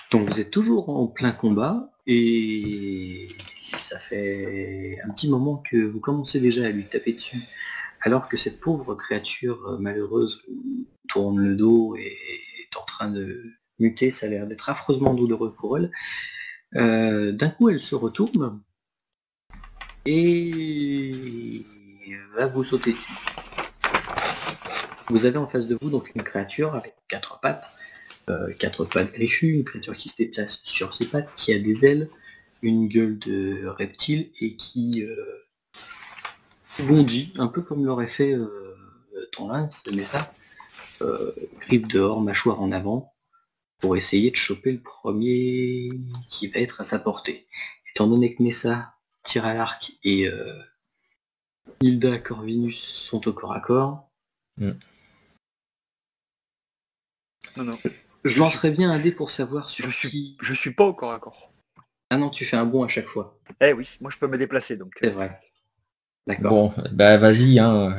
Donc vous êtes toujours en plein combat et ça fait un petit moment que vous commencez déjà à lui taper dessus, alors que cette pauvre créature malheureuse vous tourne le dos et est en train de muter, ça a l'air d'être affreusement douloureux pour elle. D'un coup elle se retourne et va vous sauter dessus. Vous avez en face de vous donc une créature avec quatre pattes griffues, une créature qui se déplace sur ses pattes, qui a des ailes, une gueule de reptile et qui bondit, un peu comme l'aurait fait ton lynx, mais ça, grippe dehors, mâchoire en avant, pour essayer de choper le premier qui va être à sa portée. Étant donné que Nessa tire à l'arc et Hilda Corvinus sont au corps à corps, Non. je lancerai bien un dé pour savoir sur qui... Je suis pas au corps à corps. Ah non, tu fais un bond à chaque fois. Eh oui, moi je peux me déplacer donc. C'est vrai. D'accord. Bon, bah vas-y, hein.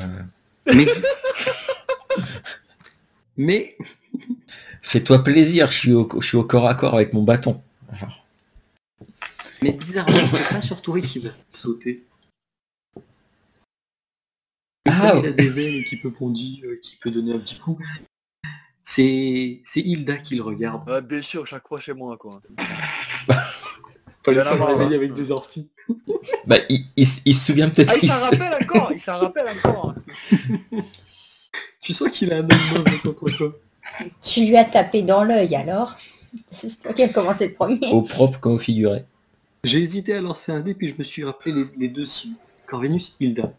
Mais... Fais-toi plaisir, je suis au corps à corps avec mon bâton. Alors. Mais bizarrement, c'est pas sur toi qui va sauter. Ah, il a des ailes qui peut bondir, qui peut donner un petit coup. C'est Hilda qui le regarde. Ah, bien sûr, chaque fois chez moi quoi. Pas Il y en a marre, réveiller hein. avec des orties. Bah, il se souvient peut-être. Ah, il s'en rappelle encore. Tu sens qu'il a un homme contre toi. Tu lui as tapé dans l'œil alors. C'est toi qui as commencé le premier. Au propre comme au figuré. J'ai hésité à lancer un dé, puis je me suis rappelé les deux cibles. Corvinus, Hilda.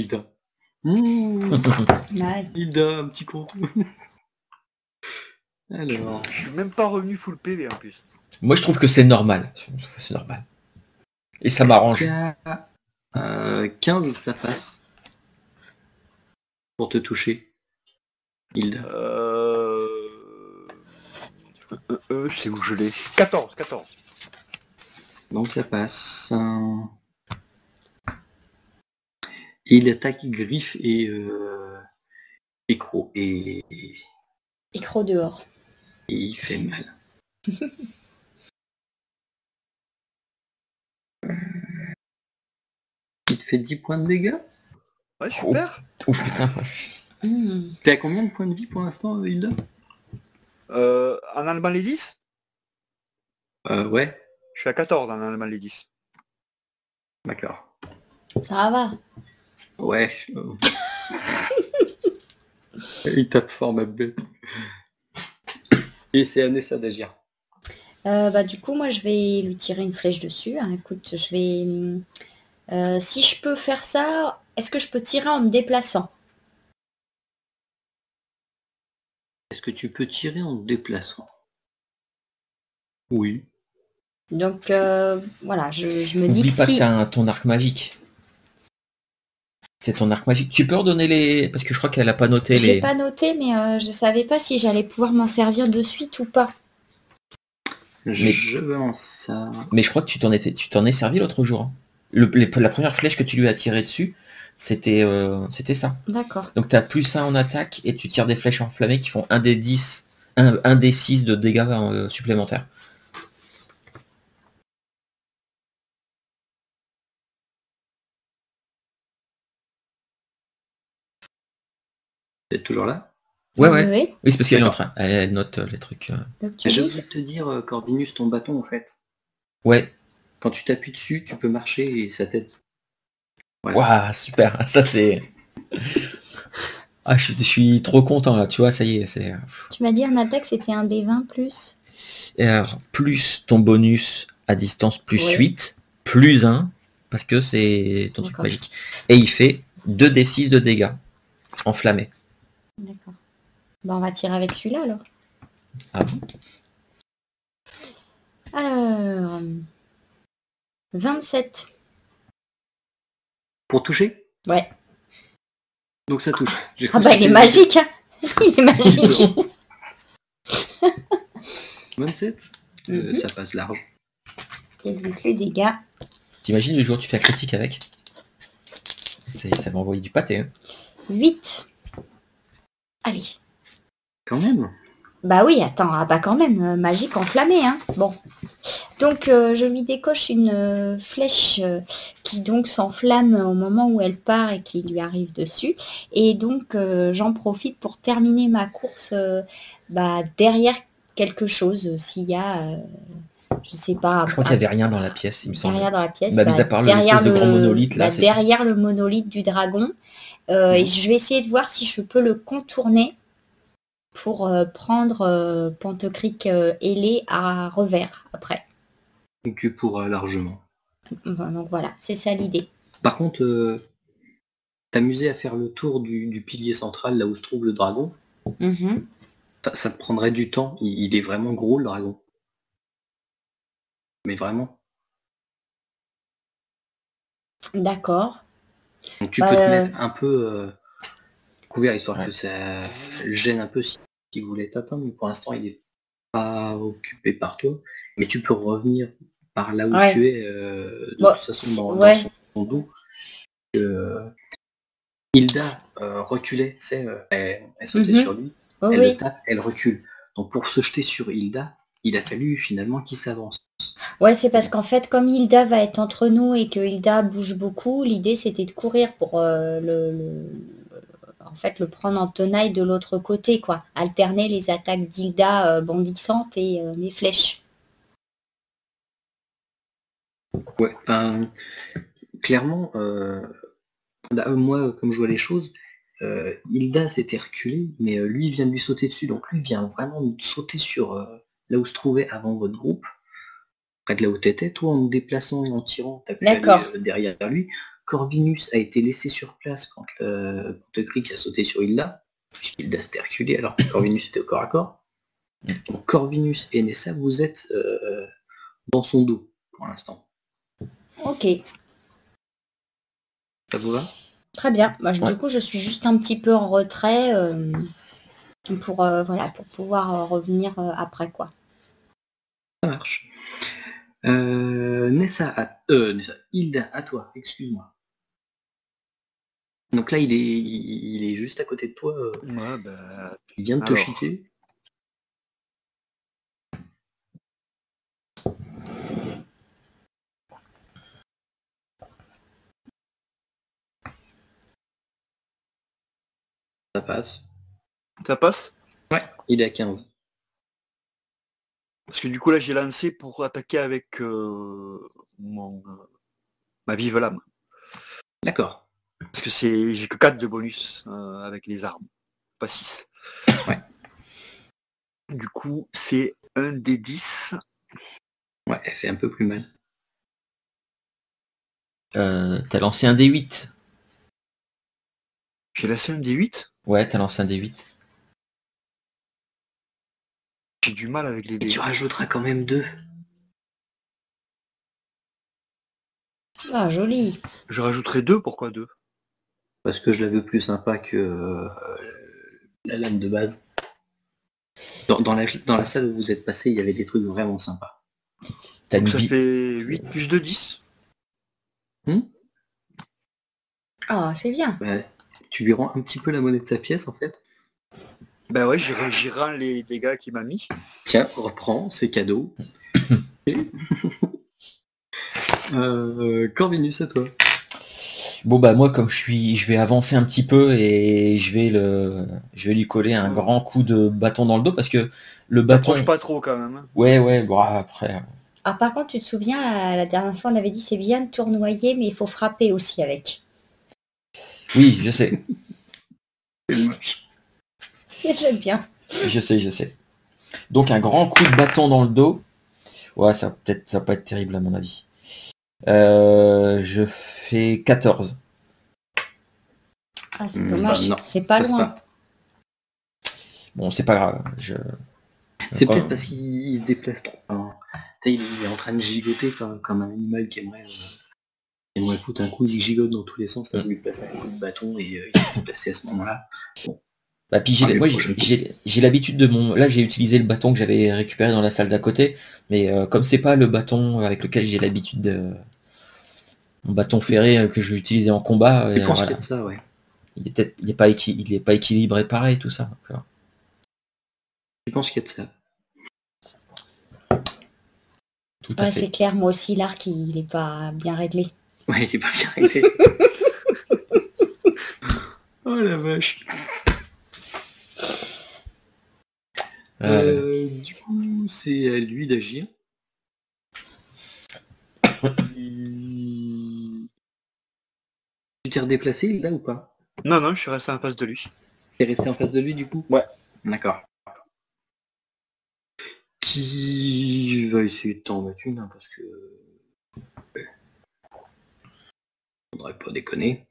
Ouais. Hilda, un petit compte. Alors... Je suis même pas revenu full PV en plus. Moi je trouve que c'est normal. C'est normal. Et ça m'arrange. 15, ça passe. Pour te toucher. Hilda. C'est où je l'ai 14. Donc ça passe. Il attaque griffe et écro et Écro dehors. il fait mal. Il te fait 10 points de dégâts. Ouais, super. Oh putain. T'es à combien de points de vie pour l'instant, Hilda? En allemand les 10 Ouais. Je suis à 14 en allemand les 10. D'accord. Ça va. Ouais. Il tape fort ma bête. Et c'est à Nessa d'agir. Du coup, moi, je vais lui tirer une flèche dessus. Hein. Écoute, je vais... si je peux faire ça, est-ce que je peux tirer en me déplaçant? Est-ce que tu peux tirer en te déplaçant? Oui. Donc, voilà, je me dis N'oublie que pas si... que t'as ton arc magique. C'est ton arc magique. Tu peux redonner les... Parce que je crois qu'elle a pas noté J'ai les... pas noté, mais je savais pas si j'allais pouvoir m'en servir de suite ou pas. Je veux en ça. Mais je crois que tu t'en es servi l'autre jour. Hein. La première flèche que tu lui as tirée dessus, c'était ça. D'accord. Donc tu as +1 en attaque et tu tires des flèches enflammées qui font 1 des 10, 1 des 6 de dégâts supplémentaires. T'es toujours là? Ouais. Oui. Oui, c'est parce qu'elle est en train. Elle note les trucs. Donc, tu J'ai dis... oublié de te dire, Corvinus, ton bâton en fait. Ouais. Quand tu t'appuies dessus, tu peux marcher et ça t'aide. Waouh, wow, super. Ça c'est... Ah, je suis trop content là, tu vois, ça y est. Tu m'as dit en attaque, c'était un des 20 plus. Et alors, plus ton bonus à distance plus Ouais. 8, plus 1, parce que c'est ton truc D'accord. magique. Et il fait 2d6 de dégâts enflammés. D'accord. Bah, on va tirer avec celui-là alors. Ah bon? Alors... 27. Pour toucher? Ouais. Donc ça touche. J'ai Ah cru bah que il est c'était- magique, hein. Il est magique. 27 Ça passe large. Et donc les dégâts. T'imagines le jour où tu fais un critique avec? Ça va envoyer du pâté. Hein. 8. Allez. Quand même. Bah oui, attends, ah bah quand même, magique enflammé, hein. Bon. Donc je lui décoche une flèche qui donc s'enflamme au moment où elle part et qui lui arrive dessus. Et donc j'en profite pour terminer ma course derrière quelque chose, s'il y a, je sais pas, Je crois qu'il n'y avait rien dans la pièce, il me semble. derrière dans la pièce, Mis à part derrière l'espèce de grand monolithe là. derrière le monolithe du dragon. Et je vais essayer de voir si je peux le contourner pour prendre Pantocrypte ailé à revers après. Et tu pourras largement. Donc voilà, c'est ça l'idée. Par contre, t'amuser à faire le tour du pilier central, là où se trouve le dragon, ça te prendrait du temps. Il est vraiment gros, le dragon. Mais vraiment. D'accord. Donc tu peux te mettre un peu couvert, histoire que ça gêne un peu si vous voulez t'atteindre, mais pour l'instant il est pas occupé par toi. Mais tu peux revenir par là où tu es, de toute façon dans son dos. Hilda reculait, tu sais, elle sautait sur lui, elle le tape, elle recule. Donc pour se jeter sur Hilda, il a fallu finalement qu'il s'avance. Ouais, c'est parce qu'en fait, comme Hilda va être entre nous et que Hilda bouge beaucoup, l'idée c'était de courir pour le prendre en tenaille de l'autre côté, quoi. Alterner les attaques d'Hilda bondissantes et mes flèches. Ouais, clairement, moi, comme je vois les choses, Hilda s'était reculée, mais lui vient de lui sauter dessus, donc lui vient vraiment de sauter sur là où se trouvait avant votre groupe, près de là où t'étais. Toi, en te déplaçant et en tirant, t'as pu aller derrière lui. Corvinus a été laissé sur place quand Pantocrypte a sauté sur Hilda, puisqu'Hilda s'était reculée alors que Corvinus était au corps à corps. Donc Corvinus et Nessa, vous êtes dans son dos pour l'instant. Ok. Ça vous va ? Très bien. Du coup, je suis juste un petit peu en retrait pour pouvoir revenir après, quoi. Ça marche. Hilda, à toi, excuse-moi. Donc là, il est juste à côté de toi. Il vient de te chuter. Ça passe. Ça passe ? Ouais, il est à 15. Parce que du coup là j'ai lancé pour attaquer avec ma vive lame. D'accord. Parce que j'ai que 4 de bonus avec les armes, pas 6. Ouais. Du coup c'est un des 10. Ouais, elle fait un peu plus mal. T'as lancé un D8. J'ai lancé un D8 ? Ouais, t'as lancé un D8. J'ai du mal avec les dés. Et tu rajouteras quand même 2. Ah, joli. Je rajouterai 2, pourquoi 2 ? Parce que je la veux plus sympa que la lame de base. Dans la salle où vous êtes passé, il y avait des trucs vraiment sympas. Donc ça fait 8 plus 2, 10. Ah, c'est bien. Tu lui rends un petit peu la monnaie de sa pièce, en fait. Ben ouais, j'y rends les dégâts qu'il m'a mis. Tiens, reprends, c'est cadeau. Corvinus, à toi. Bon bah moi comme je vais avancer un petit peu et je vais lui coller un grand coup de bâton dans le dos parce que le bâton... T'approches pas trop quand même. Ouais, bon après... Alors par contre, tu te souviens, la dernière fois on avait dit c'est bien de tournoyer, mais il faut frapper aussi avec. Oui, je sais. C'est moche. J'aime bien. Je sais. Donc un grand coup de bâton dans le dos. Ouais, ça va pas être terrible à mon avis. Je fais 14. Ah, c'est dommage, c'est pas loin. Bon, c'est pas grave. C'est peut-être parce qu'il se déplace trop. Il est en train de gigoter comme un animal qui aimerait foutre un coup, il gigote dans tous les sens, t'as voulu passer un coup de bâton et il s'est déplacé à ce moment-là. Bon. Bah, puis j'ai l'habitude de mon... Là j'ai utilisé le bâton que j'avais récupéré dans la salle d'à côté, mais comme c'est pas le bâton avec lequel j'ai l'habitude de... Mon bâton ferré que je vais utiliser en combat, je pense qu'il y a de ça, ouais. Il est pas équilibré pareil tout ça. Tu penses qu'il y a de ça? Tout à Ouais, fait. c'est clair, moi aussi, l'arc, il est pas bien réglé. Ouais, il est pas bien réglé. Oh la vache. Du coup, c'est à lui d'agir. Tu t'es redéplacé là ou pas? Non, non, je suis resté en face de lui. T'es resté en face de lui du coup? Ouais. D'accord. Qui va essayer de t'en mettre une, hein, parce que... On n'aurait pas déconné.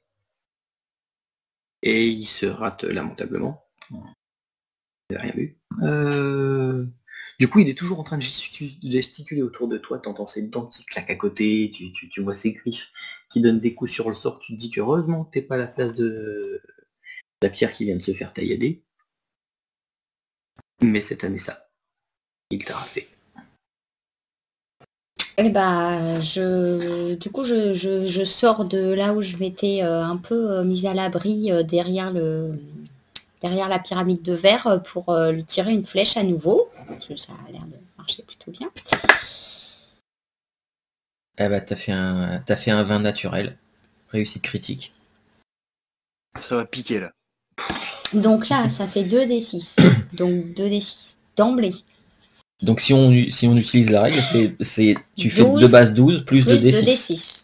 Et il se rate lamentablement. Il n'a rien vu. Du coup, il est toujours en train de gesticuler autour de toi, t'entends ses dents qui claquent à côté, tu vois ses griffes qui donnent des coups sur le sort, tu te dis qu'heureusement que t'es pas à la place de la pierre qui vient de se faire taillader. Mais cette année ça, il t'a raté. Eh bah, du coup, je sors de là où je m'étais un peu mise à l'abri derrière la pyramide de verre pour lui tirer une flèche à nouveau. Parce que ça a l'air de marcher plutôt bien. Eh bah, t'as fait un 20 naturel. Réussite critique. Ça va piquer là. Donc là, ça fait 2d6. Donc 2d6 d'emblée. Donc si on utilise la règle, tu fais 12 de base 12 plus 2 Plus D6. 2d6.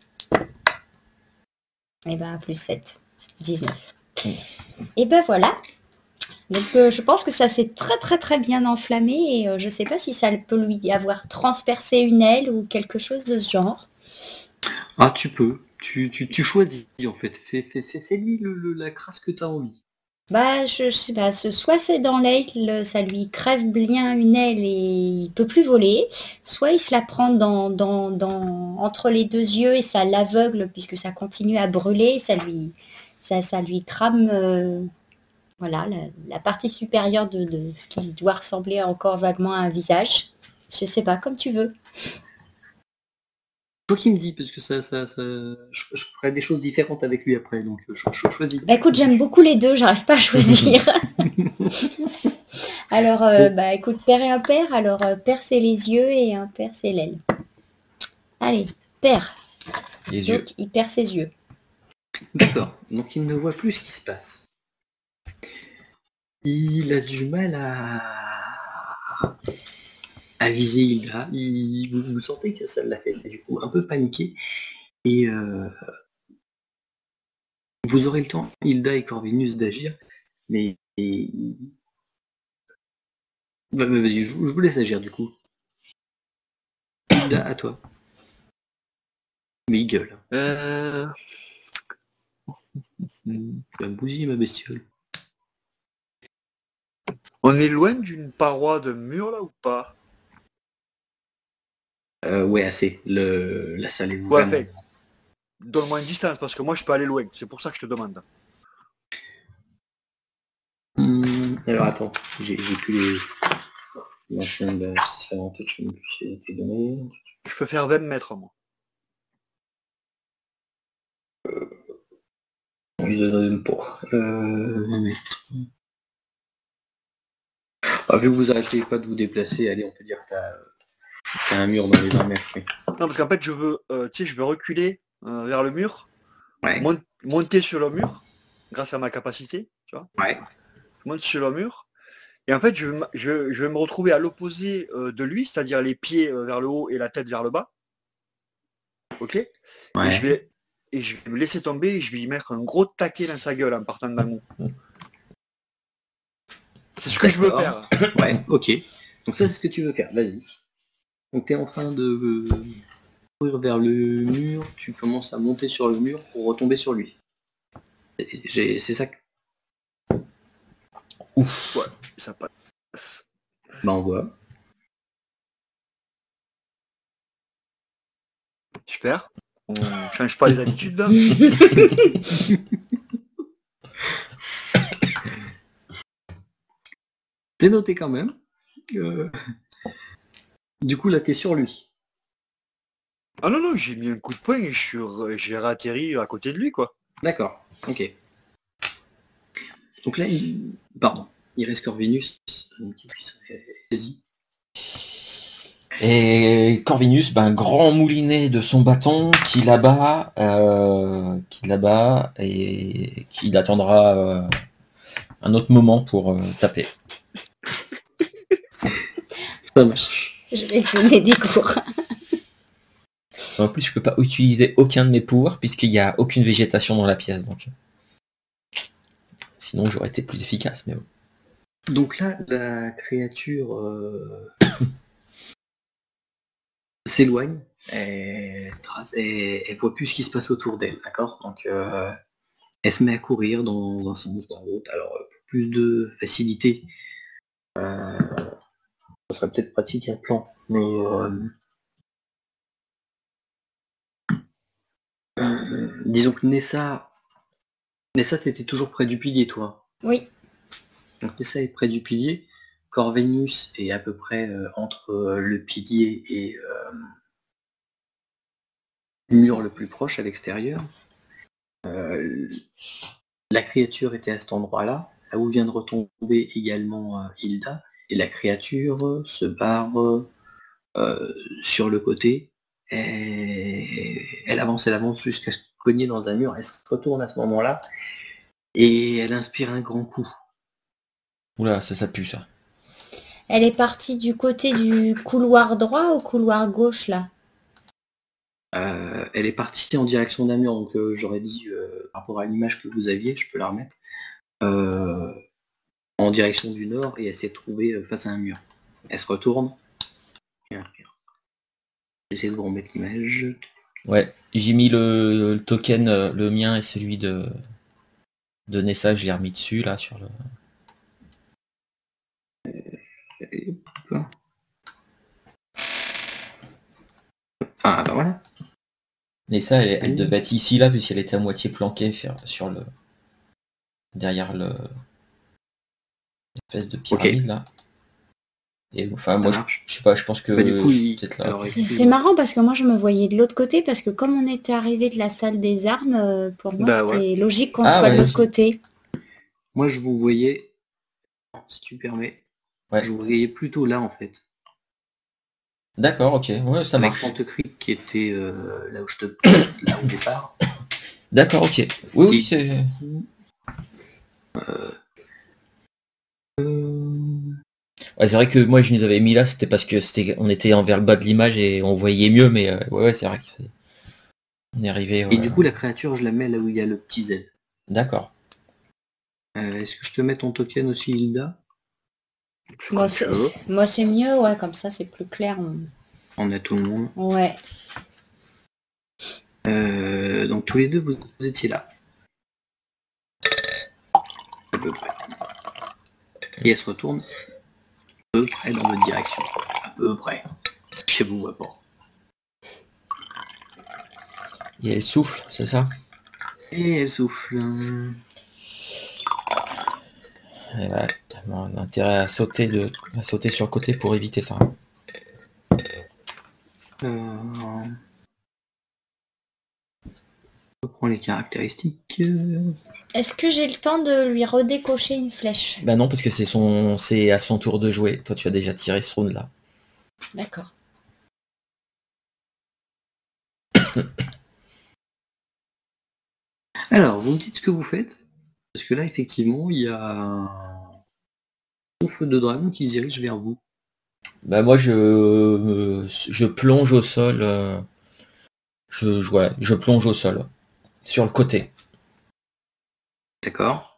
Et bah, plus 7. 19. Et ben voilà. Donc je pense que ça s'est très très très bien enflammé et je sais pas si ça peut lui avoir transpercé une aile ou quelque chose de ce genre. Ah, tu peux. Tu choisis en fait. Fais-lui la crasse que t'as envie. Bah je sais pas, soit c'est dans l'aile, ça lui crève bien une aile et il peut plus voler, soit il se la prend entre les deux yeux et ça l'aveugle puisque ça continue à brûler, ça lui crame voilà, la partie supérieure de ce qui doit ressembler encore vaguement à un visage. Je sais pas, comme tu veux. Toi qui me dis, parce que je ferai des choses différentes avec lui après, donc je choisis. Bah écoute, j'aime beaucoup les deux, j'arrive pas à choisir. Alors, bah écoute, père et impair, alors père c'est les yeux et impair c'est l'aile. Allez, père. Les yeux. Donc il perd ses yeux. D'accord, donc il ne voit plus ce qui se passe. Il a du mal à viser Hilda. Vous sentez que ça l'a fait du coup un peu paniquer. Et vous aurez le temps, Hilda et Corvinus, d'agir, mais vas-y, je vous laisse agir du coup. Hilda, à toi. Mais il gueule. Tu vas me bousiller ma bestiole. On est loin d'une paroi de mur là ou pas? Ouais, assez. La salle est Ouais, vraiment... fait. Donne-moi une distance parce que moi je peux aller loin. C'est pour ça que je te demande. Alors attends, j'ai plus les... Machin de différentes choses qui ont été données. Je peux faire 20 mètres moi. Ils ne donnent pas. Vu que vous arrêtez pas de vous déplacer, allez, on peut dire que t'as un mur dans les 20 mètres. Oui. Non, parce qu'en fait, je veux reculer vers le mur, Ouais. monter sur le mur, grâce à ma capacité, tu vois. Ouais. Je monte sur le mur. Et en fait, je vais me retrouver à l'opposé de lui, c'est-à-dire les pieds vers le haut et la tête vers le bas. Ok. Ouais. Et je vais me laisser tomber et je vais lui mettre un gros taquet dans sa gueule en partant dans le mot. C'est ce que je veux faire. Ouais, ok. Donc ça, c'est ce que tu veux faire. Vas-y. Donc tu es en train de courir vers le mur, tu commences à monter sur le mur pour retomber sur lui. C'est ça que... Ouf. Ouais, ça passe. Bah on voit. Super. On change pas les habitudes là. T'es noté quand même. Du coup là t'es sur lui. Ah non, non, j'ai mis un coup de poing et j'ai réatterri à côté de lui quoi. D'accord, ok. Donc là, pardon. Il reste Corvinus. Qui puisse... Vas-y. Et Corvinus, grand moulinet de son bâton qui l'abat et qui attendra un autre moment pour taper. Ça marche. Je vais te donner des cours. En plus, je peux pas utiliser aucun de mes pouvoirs puisqu'il n'y a aucune végétation dans la pièce. Donc, sinon, j'aurais été plus efficace. Mais bon. Donc là, la créature s'éloigne, elle voit plus ce qui se passe autour d'elle, d'accord? Donc elle se met à courir dans un sens, dans l'autre. Alors pour plus de facilité, ça serait peut-être pratique un plan, mais disons que Nessa, t'étais toujours près du pilier, toi. Oui. Donc Nessa est près du pilier. Corvinus est à peu près entre le pilier et le mur le plus proche à l'extérieur. La créature était à cet endroit-là, là où vient de retomber également Hilda, et la créature se barre sur le côté. Et elle avance jusqu'à se cogner dans un mur. Elle se retourne à ce moment-là et elle inspire un grand coup. Oula, ça pue ça. Elle est partie du côté du couloir droit ou couloir gauche, là? Elle est partie en direction d'un mur, donc j'aurais dit, par rapport à l'image que vous aviez, je peux la remettre, en direction du nord, et elle s'est trouvée face à un mur. Elle se retourne. J'essaie de vous remettre l'image. Ouais, j'ai mis le token, le mien et celui de Nessa, je l'ai remis dessus, là, sur le... Ah, bah voilà. Nessa, elle devait être ici, là, puisqu'elle était à moitié planquée sur le... derrière le... espèce de pyramide, là. Et enfin, moi, je sais pas, je pense que... du coup, peut-être là. C'est marrant parce que moi, je me voyais de l'autre côté, parce que comme on était arrivé de la salle des armes, pour moi, c'était logique qu'on soit de l'autre côté. Moi, je vous voyais, si tu permets, je vous voyais plutôt là, en fait. D'accord, ok, ouais, ça marche. Avec Pantecrit qui était là où je te là au départ. D'accord, ok. Oui, c'est... Ouais, c'est vrai que moi je les avais mis là, c'était parce que on était envers le bas de l'image et on voyait mieux, mais ouais, c'est vrai que on est arrivé. Et du coup, la créature, je la mets là où il y a le petit Z. D'accord. Est-ce que je te mets ton token aussi, Hilda? Moi, c'est mieux, ouais, comme ça, c'est plus clair. On a tout le monde. Ouais. Donc tous les deux, vous étiez là. À peu près. Et elle se retourne à peu près dans votre direction. À peu près. Je vous vois pas. Et elle souffle, c'est ça? Et elle souffle. Et voilà. On a intérêt à sauter sur le côté pour éviter ça. On reprend les caractéristiques. Est-ce que j'ai le temps de lui redécocher une flèche? Bah non, parce que c'est à son tour de jouer. Toi, tu as déjà tiré ce round là. D'accord. Alors, vous me dites ce que vous faites. Parce que là, effectivement, il y a un souffle de dragon qui se dirige vers vous. Bah moi, je plonge au sol. Je plonge au sol. Sur le côté. D'accord.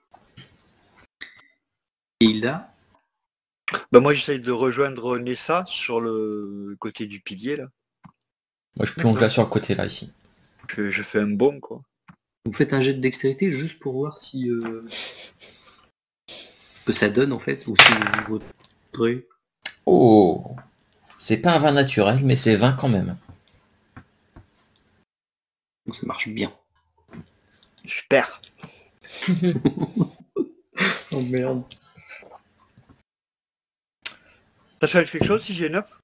Et Hilda? Bah moi, j'essaye de rejoindre Nessa sur le côté du pilier, là. Moi, je plonge là sur le côté, là, ici. Je fais un bond, quoi. Vous faites un jet de dextérité juste pour voir si que ça donne en fait, ou si vous voterez. Oh, c'est pas un vin naturel, mais c'est 20 quand même. Donc ça marche bien. Je perds. Oh merde. Ça change quelque chose si j'ai 9?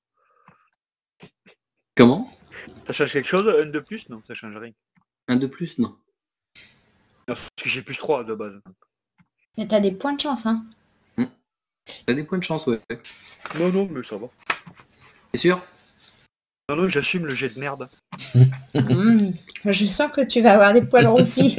Comment? Ça change quelque chose? Un de plus? Non, ça change rien. Un de plus? Non. Parce que j'ai plus 3 de base. Mais t'as des points de chance, hein. T'as des points de chance, ouais. Non, mais ça va. C'est sûr? Non, j'assume le jet de merde. Je sens que tu vas avoir des poils roussis.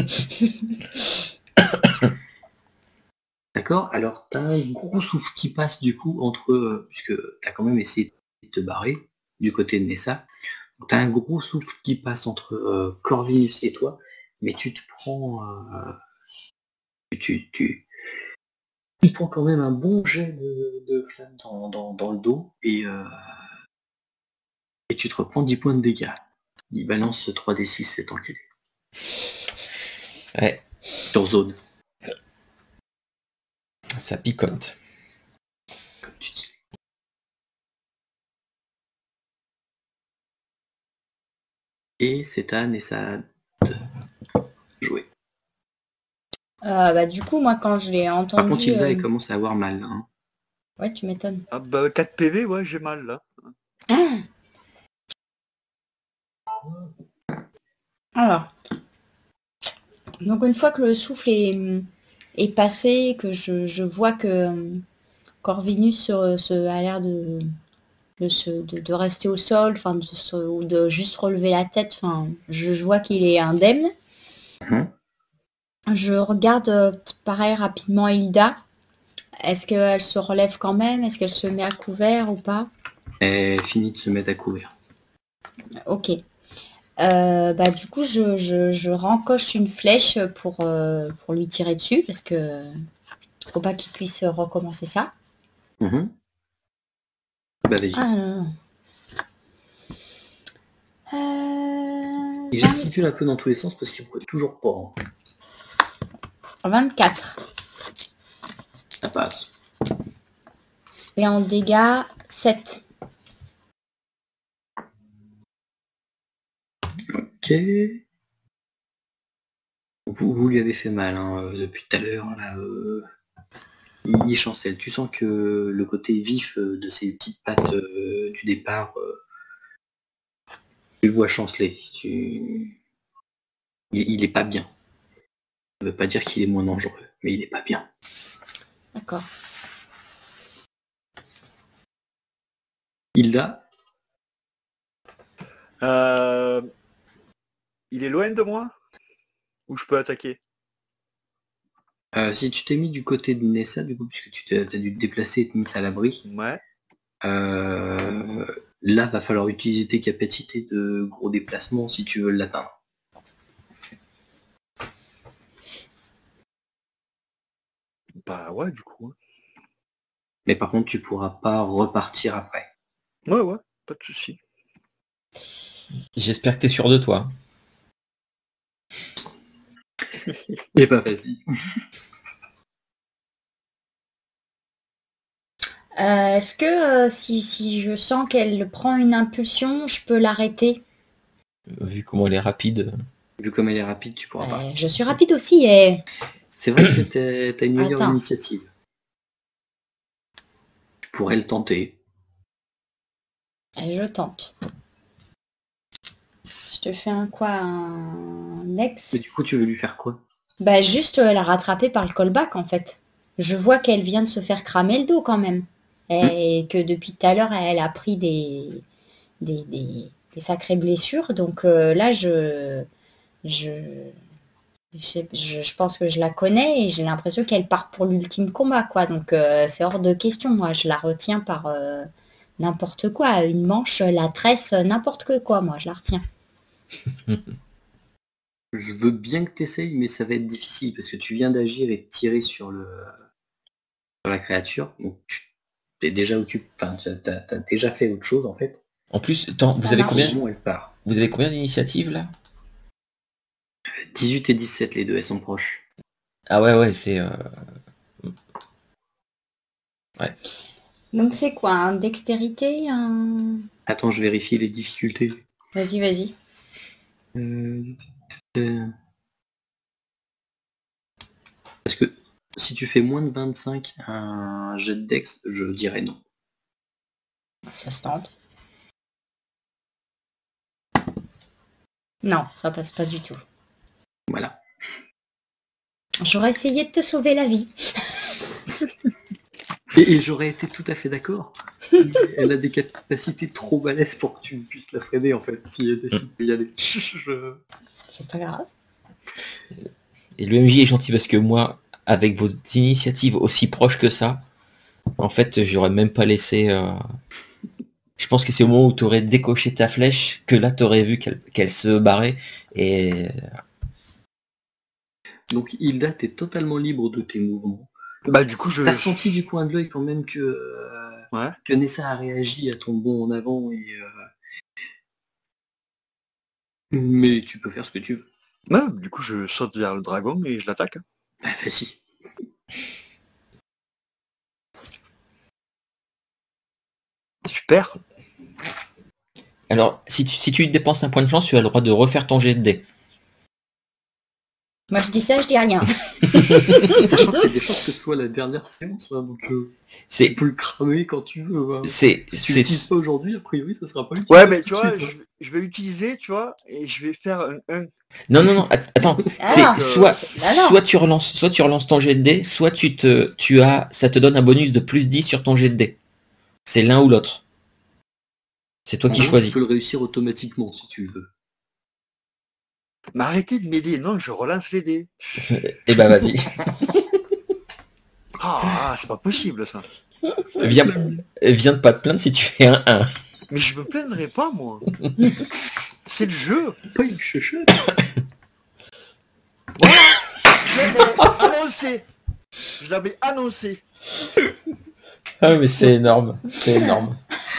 D'accord, alors t'as un gros souffle qui passe du coup entre, puisque t'as quand même essayé de te barrer du côté de Nessa, t'as un gros souffle qui passe entre Corvinus et toi, mais tu te prends, tu prends quand même un bon jet de flamme dans le dos et tu te reprends 10 points de dégâts. Il balance 3d6 cet enculé. Ouais, Sur zone, ça picote. comme tu dis. Et c'est à Nessa de jouer. Du coup, moi, quand je l'ai entendu... Par contre, Hilda, elle commence à avoir mal. Hein. Ouais, tu m'étonnes. Ah bah 4 PV, ouais, j'ai mal là. Alors, donc une fois que le souffle est passé, que je vois que Corvinus a l'air de rester au sol, enfin ou de juste relever la tête, enfin, je vois qu'il est indemne. Je regarde pareil rapidement Hilda. Est-ce qu'elle se relève quand même? Est-ce qu'elle se met à couvert ou pas? Elle finit de se mettre à couvert. Ok. Du coup, je rencoche une flèche pour lui tirer dessus parce que faut pas qu'il puisse recommencer ça. Bah vas-y. Il gesticule un peu dans tous les sens parce qu'il ne voit toujours pas. 24. Ça passe. Et en dégâts, 7. Ok. Vous lui avez fait mal hein, depuis tout à l'heure. Là, il chancelle. Tu sens que le côté vif de ses petites pattes du départ, tu le vois chanceler. Il est pas bien. Ça veut pas dire qu'il est moins dangereux, mais il est pas bien. D'accord. Hilda, Il est loin de moi? Ou je peux attaquer? si tu t'es mis du côté de Nessa, du coup, puisque tu as dû te déplacer et te mettre à l'abri, Ouais. là, va falloir utiliser tes capacités de gros déplacement si tu veux l'atteindre. Bah ouais, du coup. Mais par contre, tu pourras pas repartir après. Ouais, pas de souci. J'espère que t'es sûr de toi. Et pas facile. Est-ce que si je sens qu'elle prend une impulsion, je peux l'arrêter? Vu comment elle est rapide. Vu comme elle est rapide, tu pourras pas. Je suis rapide aussi. Et... C'est vrai que t'as une meilleure Attends. initiative. Tu pourrais le tenter. Et je tente. Je te fais un quoi? Un ex? Mais du coup, tu veux lui faire quoi? Bah juste la rattraper par le callback en fait. Je vois qu'elle vient de se faire cramer le dos quand même. Et que depuis tout à l'heure, elle a pris des sacrées blessures. Donc là, je pense que je la connais et j'ai l'impression qu'elle part pour l'ultime combat, quoi. Donc c'est hors de question. Moi, je la retiens par n'importe quoi. Une manche, la tresse, n'importe quoi. Moi, je la retiens. Je veux bien que tu essayes, mais ça va être difficile parce que tu viens d'agir et de tirer sur la créature. Donc tu t'es déjà occupé. Enfin, t'as déjà fait autre chose en fait. En plus, attends, vous Ça avez marche. combien? Elle part. Vous avez combien d'initiatives là? 18 et 17, les deux, elles sont proches. Ah ouais, c'est... Ouais. Donc c'est quoi? Un dextérité? Attends, je vérifie les difficultés. Vas-y. Parce que si tu fais moins de 25 un jet de dex, je dirais non. Ça se tente. Non, ça passe pas du tout. Voilà. J'aurais essayé de te sauver la vie. Et j'aurais été tout à fait d'accord. Elle a des capacités trop balèzes pour que tu puisses la freiner en fait, si elle décide d'y aller. C'est pas grave. Et le MJ est gentil parce que moi, avec vos initiatives aussi proches que ça, en fait, j'aurais même pas laissé... Je pense que c'est au moment où tu aurais décoché ta flèche que là, tu aurais vu qu'elle se barrait. Et Donc Hilda, t'es totalement libre de tes mouvements. Bah du coup T'as senti du coin de l'œil quand même Ouais. que Nessa a réagi à ton bond en avant et mais tu peux faire ce que tu veux. Ouais, du coup je saute vers le dragon et je l'attaque. Bah vas-y. Super. alors, si tu dépenses un point de chance, tu as le droit de refaire ton jet de dés. Moi je dis ça, je dis rien. Sachant qu'il y a des chances que ce soit la dernière séance, hein, donc tu C'est peux le cramer quand tu veux. Hein. c'est Si tu l'utilises pas aujourd'hui, a priori ça sera pas utile. Ouais mais tu tout de vois, suite, hein. je vais utiliser, tu vois, et je vais faire un. non, attends. Ah C'est non, soit non. tu relances ton jet de dés, soit ça te donne un bonus de plus 10 sur ton jet de dés. C'est l'un ou l'autre. C'est toi En qui gros, choisis. tu peux le réussir automatiquement si tu veux. Mais arrêtez de m'aider, non, je relance les dés. Eh ben vas-y. Ah, c'est pas possible ça. Viens de pas te plaindre si tu fais un 1. Mais je me plaindrai pas moi. C'est le jeu. Pas une chuchote. Voilà. Je l'avais annoncé. Je l'avais annoncé. Ah mais c'est énorme. C'est énorme.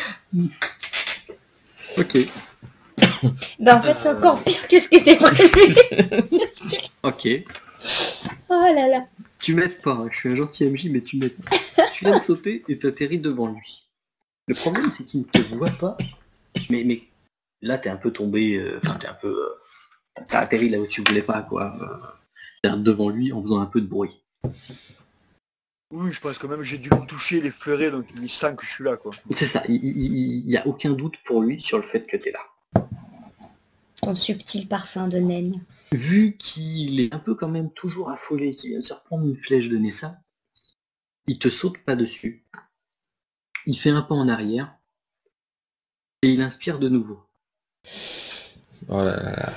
Ok. Ben en fait c'est encore pire que ce qui était prévu. Ok. Oh là là. Tu m'aides pas, hein. Je suis un gentil MJ, mais tu m'aides pas. Tu viens de sauter et t'atterris devant lui. Le problème, c'est qu'il ne te voit pas, mais là, t'es un peu tombé, enfin, t'es un peu... t'as atterri là où tu voulais pas, quoi. T'es devant lui en faisant un peu de bruit. Oui, je pense que même j'ai dû toucher les fleurets, donc il sent que je suis là, quoi. C'est ça, il y a aucun doute pour lui sur le fait que t'es là. Ton subtil parfum de naine. Vu qu'il est un peu quand même toujours affolé, qu'il vient de se reprendre une flèche de Nessa, il te saute pas dessus. Il fait un pas en arrière et il inspire de nouveau. Oh là là.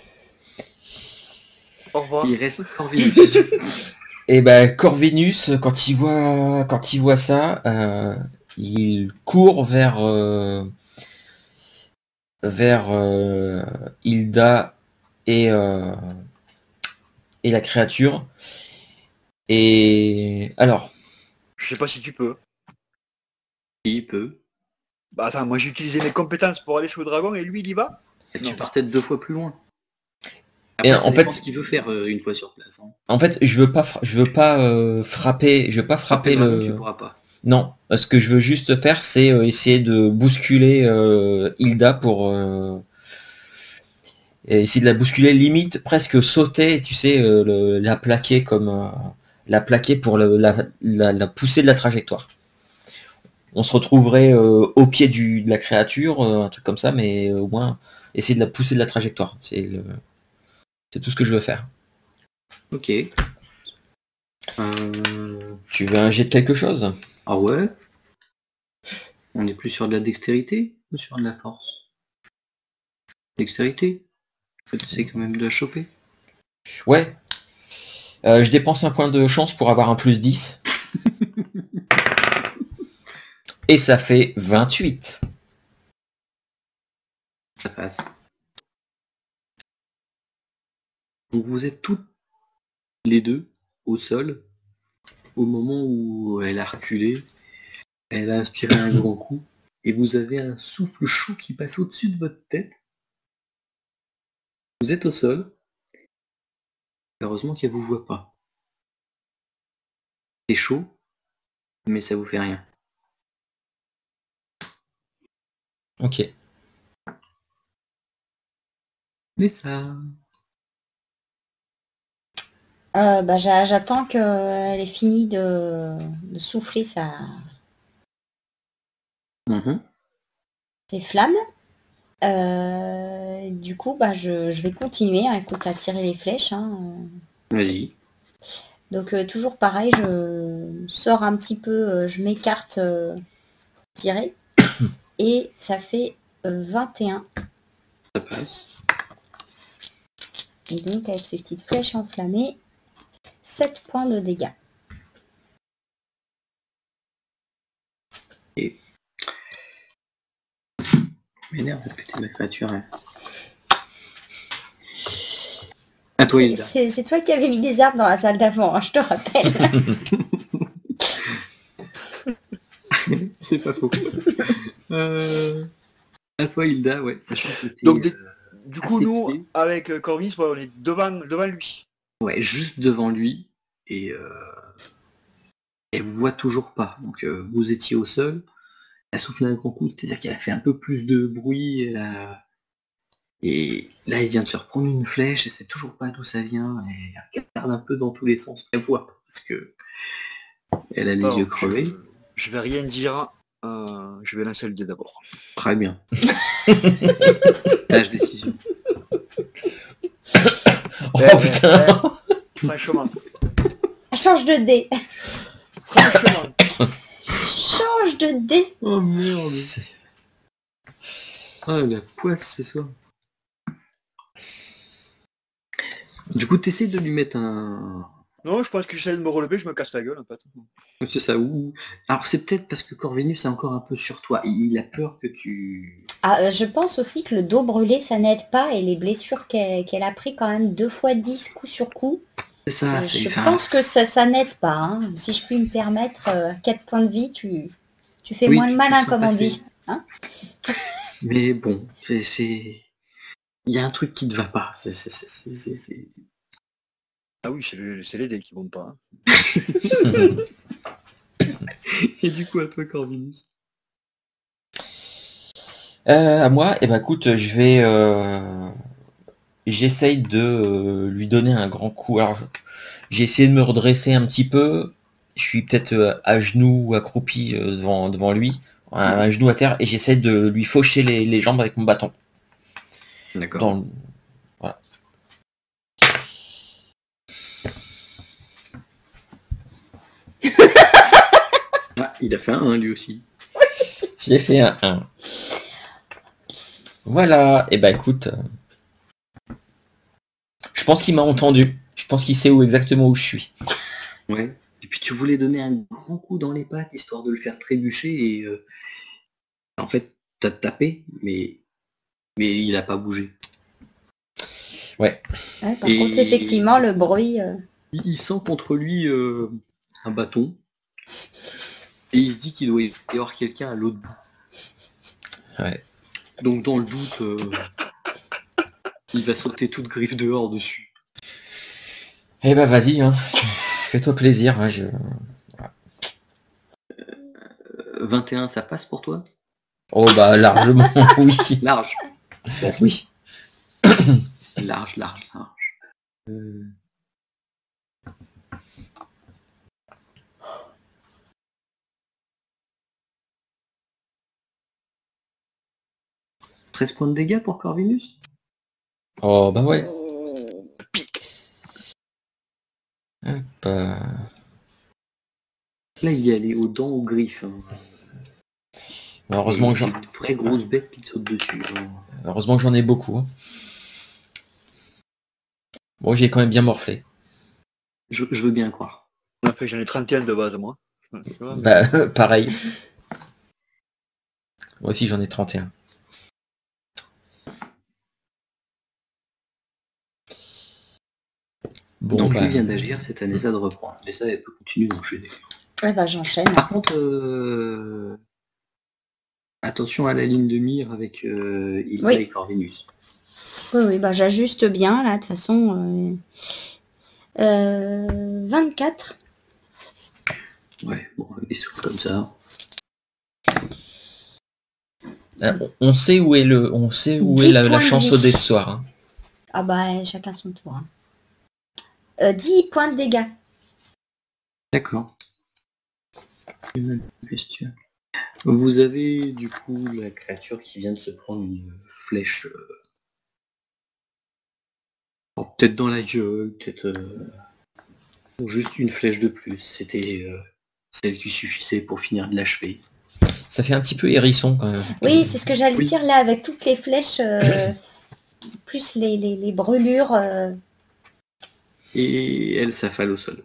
Au revoir. Il reste Corvinus. Et ben Corvinus, quand il voit ça, il court vers Hilda et la créature. Et alors, Je sais pas si tu peux. Il peut. Bah attends, moi j'ai utilisé mes compétences pour aller sur le dragon et lui il y va. Et Non. tu partais 2 fois plus loin. Et Après, ça en dépend fait- ce qu'il veut faire une fois sur place. Hein. en fait, je veux pas frapper Frapper le. dragon, tu pourras pas. Non, ce que je veux juste faire, c'est essayer de bousculer Hilda pour et essayer de la bousculer, limite presque sauter, tu sais, la plaquer la plaquer pour la pousser de la trajectoire. On se retrouverait au pied de la créature, un truc comme ça, mais au moins essayer de la pousser de la trajectoire. C'est tout ce que je veux faire. Ok. Tu veux un jet de quelque chose? Ah ouais. On est plus sur de la dextérité ou sur de la force? Dextérité. Tu sais quand même de la choper. Ouais. Je dépense un point de chance pour avoir un plus 10. Et ça fait 28. Ça passe. Donc vous êtes toutes les deux au sol au moment où elle a reculé, elle a inspiré un grand coup et vous avez un souffle chaud qui passe au-dessus de votre tête. Vous êtes au sol. Heureusement qu'elle vous voit pas. C'est chaud, mais ça vous fait rien. Ok. Mais ça... Bah, j'attends qu'elle ait fini de souffler ses flammes. Du coup, bah, je vais continuer à tirer les flèches. Hein. Vas-y. Donc toujours pareil, je sors un petit peu, je m'écarte tirer. Et ça fait 21. Ça passe. Et donc avec ces petites flèches enflammées, 7 points de dégâts. Et... M'énerve, putain, ma créature. Hein. À toi, Hilda. C'est toi qui avais mis des arbres dans la salle d'avant, hein, je te rappelle. C'est pas faux. À toi, Hilda, ouais. Sachant que t'es, Donc, du coup, assez nous, petit. avec Corvus, on est devant lui. Ouais, juste devant lui. Et elle vous voit toujours pas. Donc, vous étiez au sol. Elle souffle un grand coup, c'est-à-dire qu'elle a fait un peu plus de bruit. Et là, il vient de se reprendre une flèche. Elle sait toujours pas d'où ça vient. Elle regarde un peu dans tous les sens. Elle voit pas, parce que elle a les Alors, yeux crevés. Je vais rien dire. Je vais lancer le dé d'abord. Très bien. Tâche décision. Oh putain. Franchement. Change de dé. Franchement. Change de dé. Oh merde. Ah, la poisse ce soir. Du coup, t'essayes de lui mettre un... Non, je pense que j'essaie de me relever, je me casse la gueule en fait. C'est ça, ou... Alors c'est peut-être parce que Corvinus est encore un peu sur toi. Il a peur que tu... Ah, je pense aussi que le dos brûlé, ça n'aide pas. Et les blessures qu'elle a pris quand même 2 fois 10 coup sur coup. C'est ça, Je pense que ça n'aide pas. Hein. Si je puis me permettre, 4 points de vie, tu fais Oui, moins le tu malin, sens comme on passer. dit. Hein. Mais bon, c'est... Il y a un truc qui ne va pas. Ah oui, c'est les dés qui vont pas. Et du coup, à toi, Corvinus. À moi, et bah écoute, je vais... J'essaye de lui donner un grand coup. Alors, j'ai essayé de me redresser un petit peu. Je suis peut-être à genoux ou accroupi devant lui, un genou à terre, et j'essaie de lui faucher les jambes avec mon bâton. D'accord. Voilà. Ah, il a fait un lui aussi. J'ai fait un 1. Voilà, et bah écoute, je pense qu'il m'a entendu. Je pense qu'il sait exactement où je suis. Ouais. Et puis tu voulais donner un grand coup dans les pattes, histoire de le faire trébucher, et en fait, t'as tapé, mais il a pas bougé. Ouais. Ouais, par contre, effectivement, le bruit... Il sent contre lui un bâton, et il se dit qu'il doit y avoir quelqu'un à l'autre bout. Ouais. Donc dans le doute, il va sauter toute griffe dehors dessus. Eh bah vas-y, hein. Fais-toi plaisir. Hein, 21, ça passe pour toi? Oh bah largement, oui. Large. Oui. Large. Euh, 13 points de dégâts pour Corvinus? Oh bah ouais. Pique. Hop, Là, il est allé aux dents, aux griffes. Hein. heureusement que C'est une vraie grosse bête qui te saute dessus. Hein. j'en ai beaucoup. Hein. Bon, j'ai quand même bien morflé. Je veux bien croire. En fait, j'en ai 31 de base, moi. Bah, pareil. Moi aussi, j'en ai 31. Bon, Donc bah... lui vient d'agir, c'est à Nessa de reprendre. Nessa, elle peut continuer d'enchaîner. Ouais, bah j'enchaîne. Par contre, attention à la ligne de mire avec Hilda Oui. et Corvinus. Oui, bah j'ajuste bien, là, de toute façon. 24. Ouais, bon, des sauts comme ça. On sait où est la chance au dé ce soir. Hein. Ah bah chacun son tour. Hein. 10 points de dégâts. D'accord. Une question. Vous avez du coup la créature qui vient de se prendre une flèche. Peut-être dans la gueule, peut-être Juste une flèche de plus, c'était celle qui suffisait pour finir de l'achever. Ça fait un petit peu hérisson quand même. Oui, c'est ce que j'allais Oui. dire là, avec toutes les flèches, plus les brûlures. Et elle s'affale au sol.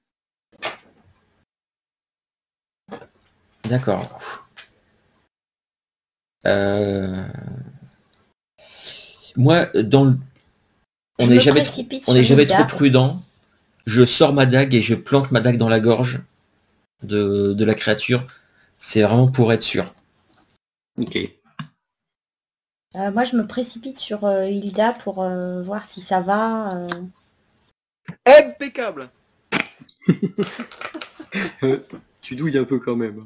D'accord. Moi, on Je n'est me jamais, précipite on n'est sur jamais Hilda. trop prudent. Je sors ma dague et je plante ma dague dans la gorge de la créature. C'est vraiment pour être sûr. Ok. Moi, je me précipite sur Hilda pour voir si ça va. Impeccable. Tu douilles un peu quand même.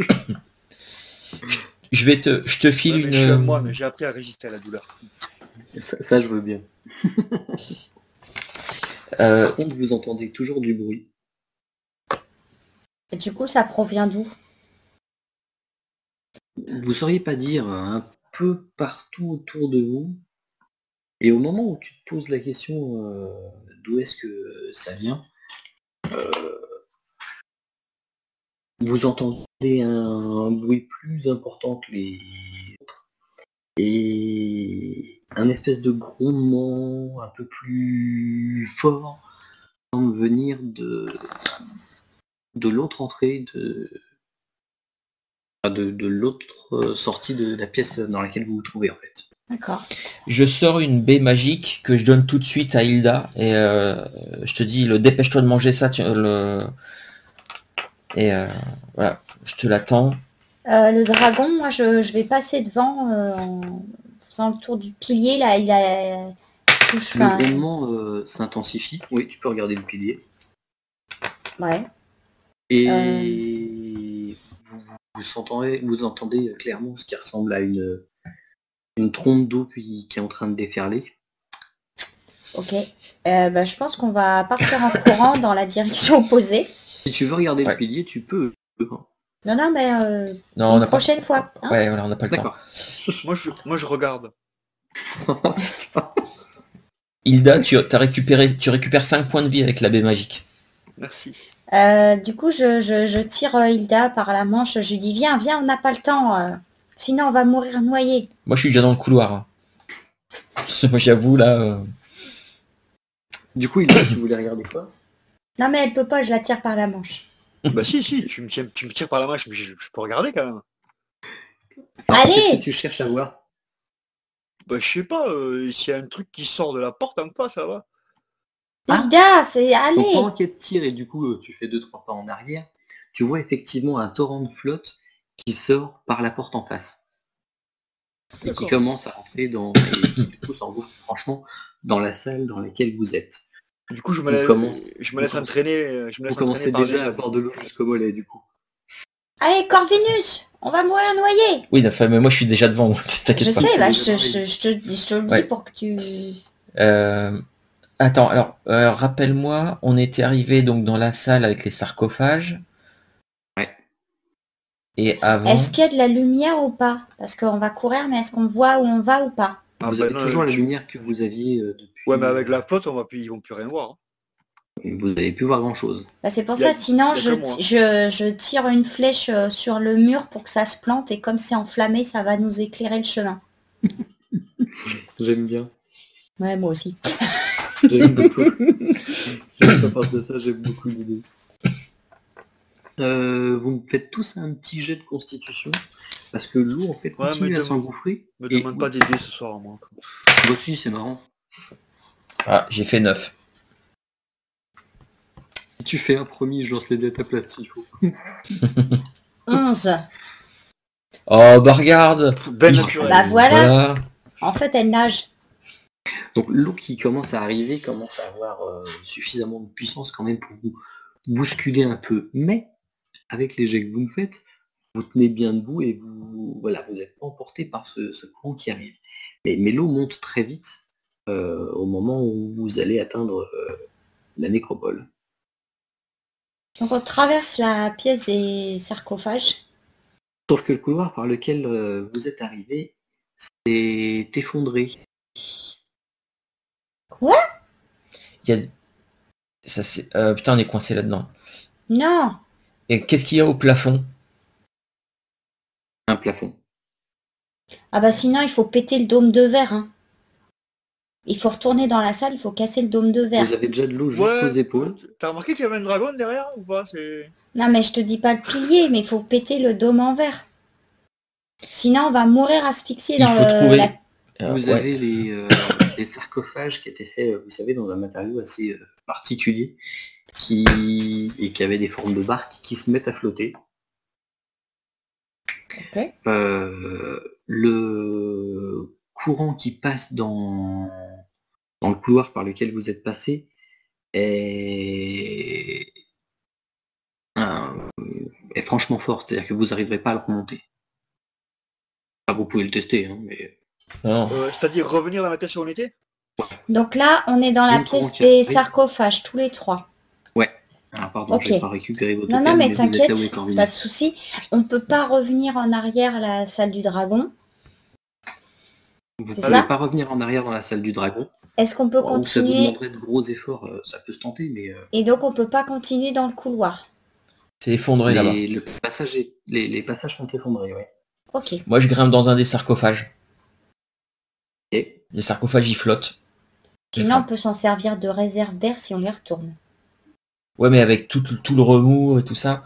Je te file Ouais, mais une. je suis un moine, j'ai appris à résister à la douleur. Ça, je veux bien. euh, Par contre, vous entendez toujours du bruit. Et du coup, ça provient d'où? Vous sauriez pas dire un peu partout autour de vous. Et au moment où tu te poses la question d'où est-ce que ça vient, vous entendez un bruit plus important que les autres. Et un espèce de grondement un peu plus fort semble venir de l'autre entrée, de l'autre sortie de la pièce dans laquelle vous vous trouvez en fait. D'accord. je sors une baie magique que je donne tout de suite à Hilda et je te dis, dépêche-toi de manger ça. Et voilà, je te l'attends. Le dragon, moi, je vais passer devant en faisant le tour du pilier. Là, il a touche. Le grondement s'intensifie. Oui, tu peux regarder le pilier. Ouais. Et vous entendez clairement ce qui ressemble à une trompe d'eau qui est en train de déferler. Ok. Je pense qu'on va partir en courant dans la direction opposée. Si tu veux regarder Ouais. le pilier, tu peux. Non, mais Non, on une n'a pas. prochaine fois. Hein. Ouais, voilà, on n'a pas le temps. D'accord. Moi je regarde. Hilda, tu récupères 5 points de vie avec la baie magique. Merci. Du coup, je tire Hilda par la manche. Je lui dis viens, on n'a pas le temps. Sinon, on va mourir noyé. Moi, je suis déjà dans le couloir. Hein. Moi, j'avoue, là... Du coup, Hilda, tu voulais regarder quoi? Non, mais elle peut pas. Je la tire par la manche. Bah si, tu me tires par la main, je peux regarder quand même. Alors, Allez. qu'est-ce que tu cherches à voir? Bah je sais pas, s'il y a un truc qui sort de la porte en face, ça va. Hilda, c'est Donc, allez. pendant qu'elle te tire et du coup tu fais 2-3 pas en arrière, tu vois effectivement un torrent de flotte qui sort par la porte en face. Et qui D'accord. commence à rentrer et qui du coup s'engouffre franchement dans la salle dans laquelle vous êtes. Du coup je me Vous laisse, commencez- je me laisse vous entraîner, Vous commencez par déjà à les boire de l'eau jusqu'au mollet du coup. Allez, Corvinus, on va mourir noyé. Oui, enfin, mais moi, je suis déjà devant. T'inquiète Je pas. sais, bah, c'est je te le dis Ouais. pour que tu... Attends, alors, rappelle-moi, on était arrivé donc dans la salle avec les sarcophages. Ouais. Et avant... Est-ce qu'il y a de la lumière ou pas? Parce qu'on va courir, mais est-ce qu'on voit où on va ou pas? Ah, Vous bah avez non, toujours la je- lumière que vous aviez depuis. Ouais mais avec la flotte ils vont plus rien voir. Hein. Vous n'avez plus voir grand chose. Bah, c'est pour Y a- ça, sinon y a je, que moi. je tire une flèche sur le mur pour que ça se plante et comme c'est enflammé, ça va nous éclairer le chemin. J'aime bien. Ouais, moi aussi. J'aime beaucoup. J'aime pas penser à ça, j'aime beaucoup l'idée. Vous me faites tous un petit jet de constitution parce que l'eau en fait Ouais, continue mais à demande- s'engouffrer. Me Et- demande pas d'aider ce soir moi. Moi aussi, c'est marrant. Ah, j'ai fait 9. Si tu fais un premier, je lance les dés à ta place s'il faut. 11. Oh, bah regarde. Ben Il- naturel. Bah voilà. En fait, elle nage. Donc l'eau qui commence à arriver commence à avoir suffisamment de puissance quand même pour vous bousculer un peu. Mais avec les jets que vous me faites, vous tenez bien debout et vous êtes emporté par ce courant qui arrive. Mais l'eau monte très vite au moment où vous allez atteindre la nécropole. Donc on traverse la pièce des sarcophages. Sauf que le couloir par lequel vous êtes arrivé s'est effondré. Il y a... Ça, c'est... putain, on est coincé là-dedans. Non. Et qu'est-ce qu'il y a au plafond? Un plafond. Ah bah sinon, il faut péter le dôme de verre. Hein. Il faut retourner dans la salle, il faut casser le dôme de verre. Vous avez déjà de l'eau jusqu'aux épaules. T'as remarqué qu'il y avait un dragon derrière ou pas? C'est... Non, mais je te dis pas le pilier, mais il faut péter le dôme en verre. Sinon, on va mourir asphyxié Il dans faut trouver... Vous ouais. avez les sarcophages qui étaient faits, vous savez, dans un matériau assez particulier qui avait des formes de barques qui se mettent à flotter. Ok. Le courant qui passe dans le couloir par lequel vous êtes passé est franchement fort, c'est-à-dire que vous n'arriverez pas à le remonter. Enfin, vous pouvez le tester, hein, mais... Non. C'est-à-dire revenir dans la pièce où on était? Donc là, on est dans la Le courant pièce qui des arrive. sarcophages, tous les trois. Ouais. Alors pardon, Ok. j'ai pas récupéré votre Non, token, mais vous êtes t'inquiète, là où est Corvinus. pas de souci. On peut pas revenir en arrière à la salle du dragon. Vous C'est pouvez ça pas revenir en arrière dans la salle du dragon. Est-ce qu'on peut Bon, ça vous continuer? demanderait de gros efforts, ça peut se tenter, mais Et donc, on peut pas continuer dans le couloir. C'est effondré là-bas. le passage les passages sont effondrés, ouais. Ok. Moi, je grimpe dans un des sarcophages. Et Les sarcophages, ils flottent. Sinon, on peut s'en servir de réserve d'air si on les retourne. Ouais, mais avec tout le remous et tout ça...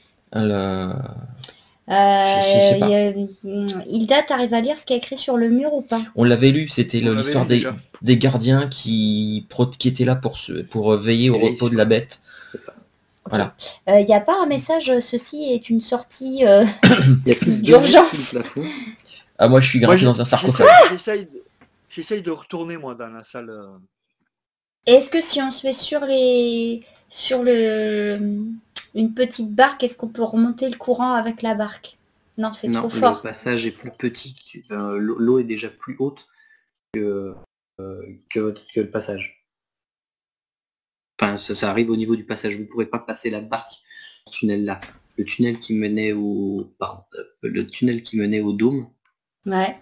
Je sais pas. Hilda, t'arrives à lire ce qui est écrit sur le mur ou pas? On l'avait lu, c'était On l'avait l'histoire lu déjà. des gardiens qui étaient là pour veiller au Et repos de la bête. c'est ça. Voilà. Il n'y a pas un message, ceci est une sortie... Il y a plus D'urgence. de plafond. Ah, moi, je suis grimpé dans un sarcophage. J'essaye de retourner moi dans la salle. Est-ce que si on se met sur une petite barque, est-ce qu'on peut remonter le courant avec la barque? Non, c'est Non, trop fort. le passage est plus petit, l'eau est déjà plus haute que le passage. Enfin, ça arrive au niveau du passage. Vous ne pourrez pas passer la barque dans ce tunnel-là. Le tunnel qui menait au dôme. Ouais.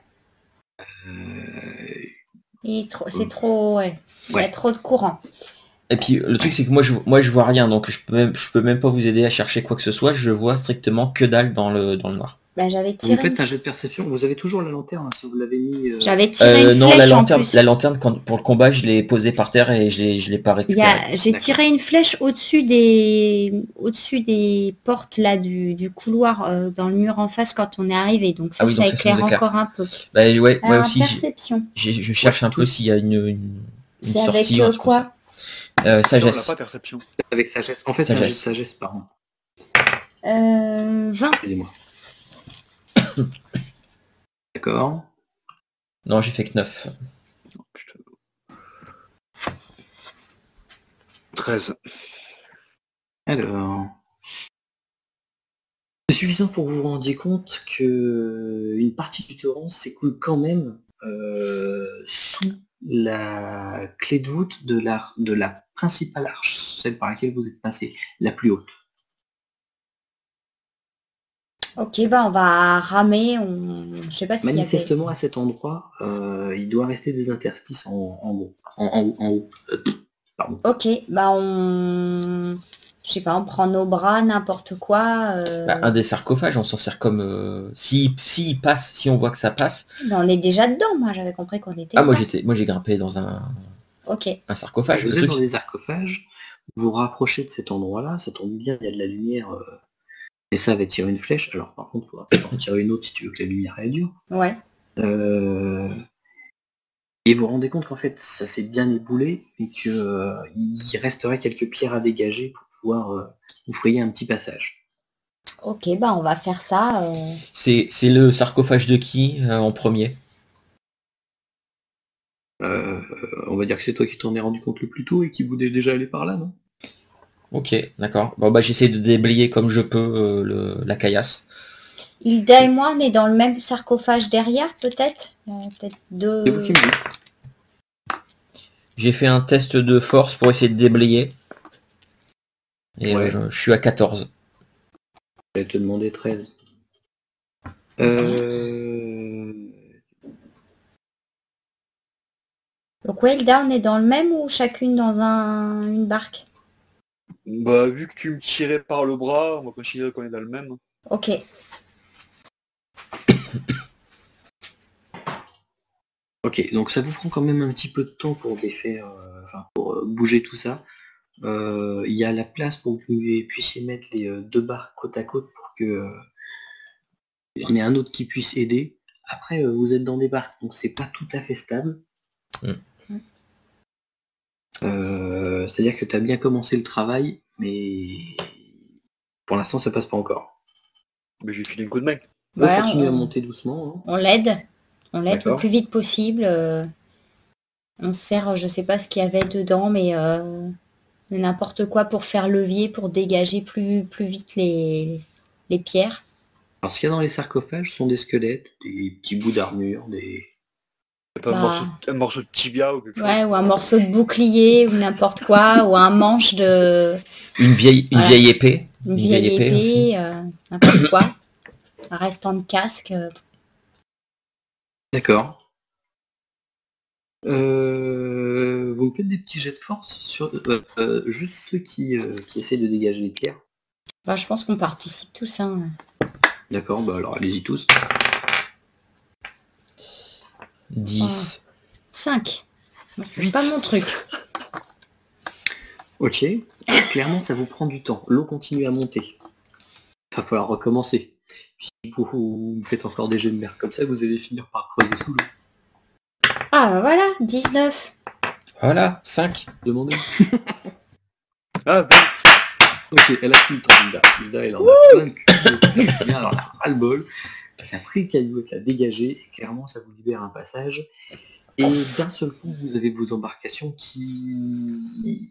C'est trop... Ouais. Il y a Ouais. trop de courant. Et puis, le truc, c'est que moi, je vois rien, donc je peux même pas vous aider à chercher quoi que ce soit. Je vois strictement que dalle dans le noir. Bah, j'avais Vous tiré, faites un jet de perception. Vous avez toujours la lanterne, hein, si vous l'avez mis... j'avais tiré une Non, flèche en la plus. lanterne, pour le combat, je l'ai posée par terre et je l'ai pas récupérée. J'ai D'accord. tiré une flèche au-dessus des portes là du couloir dans le mur en face quand on est arrivé. Donc ça, Ah oui, donc ça ça éclaire nous éclaire. encore un peu. Bah, ouais, moi Alors, aussi, perception. je cherche un peu s'il y a une C'est avec sortie. ou un truc quoi? comme ça. Non, on Sagesse. n'a pas perception. avec sagesse. En fait, c'est un jet de Sagesse. sagesse par an. 20. Excusez-moi. D'accord. Non, j'ai fait que 9. Oh, putain. 13. Alors... C'est suffisant pour que vous vous rendiez compte que une partie du torrent s'écoule quand même sous la clé de voûte de la principale arche, celle par laquelle vous êtes passé, la plus haute. Ok, bah on va ramer. Je sais pas s'il y avait... Manifestement, à cet endroit, il doit rester des interstices en haut. En haut. Pardon. Ok, bah je sais pas, on prend nos bras, n'importe quoi. Bah, un des sarcophages, on s'en sert comme... si passe, si on voit que ça passe... Bah, on est déjà dedans, moi j'avais compris qu'on était Ah, moi dedans. j'ai grimpé dans un Ok. sarcophage. Vous Le êtes truc, dans les sarcophages, vous vous rapprochez de cet endroit-là, ça tombe bien, il y a de la lumière, et ça va tirer une flèche. Alors par contre, il faudra peut-être en tirer une autre si tu veux que la lumière aille dure. Ouais. Et vous vous rendez compte qu'en fait, ça s'est bien éboulé, et qu'il resterait quelques pierres à dégager pour pouvoir vous frayer un petit passage. Ok, bah on va faire ça. c'est le sarcophage de qui en premier? On va dire que c'est toi qui t'en es rendu compte le plus tôt et qui voulait déjà aller par là, non? Ok, d'accord. Bon, bah j'essaie de déblayer comme je peux la caillasse. Hilda et moi, on est dans le même sarcophage derrière, peut-être? Peut-être deux... C'est vous qui me dites. J'ai fait un test de force pour essayer de déblayer. Et Ouais. je suis à 14. J'allais te demander 13. Donc ouais, Hilda, on est dans le même ou chacune dans une barque? Bah, vu que tu me tirais par le bras, on va considérer qu'on est dans le même. Ok. Ok, donc ça vous prend quand même un petit peu de temps pour défaire, pour bouger tout ça. Il y a la place pour que vous puissiez mettre les deux barres côte à côte pour que il y en ait un autre qui puisse aider. Après, vous êtes dans des barques, donc c'est pas tout à fait stable. C'est-à-dire que tu as bien commencé le travail, mais pour l'instant ça passe pas encore. Mais j'ai filé un coup de main. On Ouais, continue à monter doucement. Hein. on l'aide. On l'aide le D'accord. plus vite possible. On sert, je sais pas ce qu'il y avait dedans, mais n'importe quoi pour faire levier, pour dégager plus vite les pierres. Alors ce qu'il y a dans les sarcophages sont des squelettes, des petits bouts d'armure, des... Pas Bah. un morceau de tibia ou quelque chose. Ouais, ou un morceau de bouclier, ou n'importe quoi, ou un manche de... Une vieille épée. Une vieille épée, n'importe quoi. Un restant de casque. D'accord. Vous me faites des petits jets de force sur juste ceux qui essaient de dégager les pierres. Bah, je pense qu'on participe tous. Hein. D'accord, bah alors allez-y tous. 10. 5. Moi, c'est 8. pas mon truc. Ok. Clairement, ça vous prend du temps. L'eau continue à monter. Il va falloir recommencer. Si vous faites encore des jets de merde comme ça, vous allez finir par creuser sous l'eau. Ah, bah voilà, 19. Voilà, 5. Demandez. Ah, ben, Ok, elle a plus le temps, Hilda. Hilda, elle en a plein le cul. Bien, alors, elle a ras le bol. Elle a pris le caillou, elle l'a dégagé. Et clairement, ça vous libère un passage. Et d'un seul coup, vous avez vos embarcations qui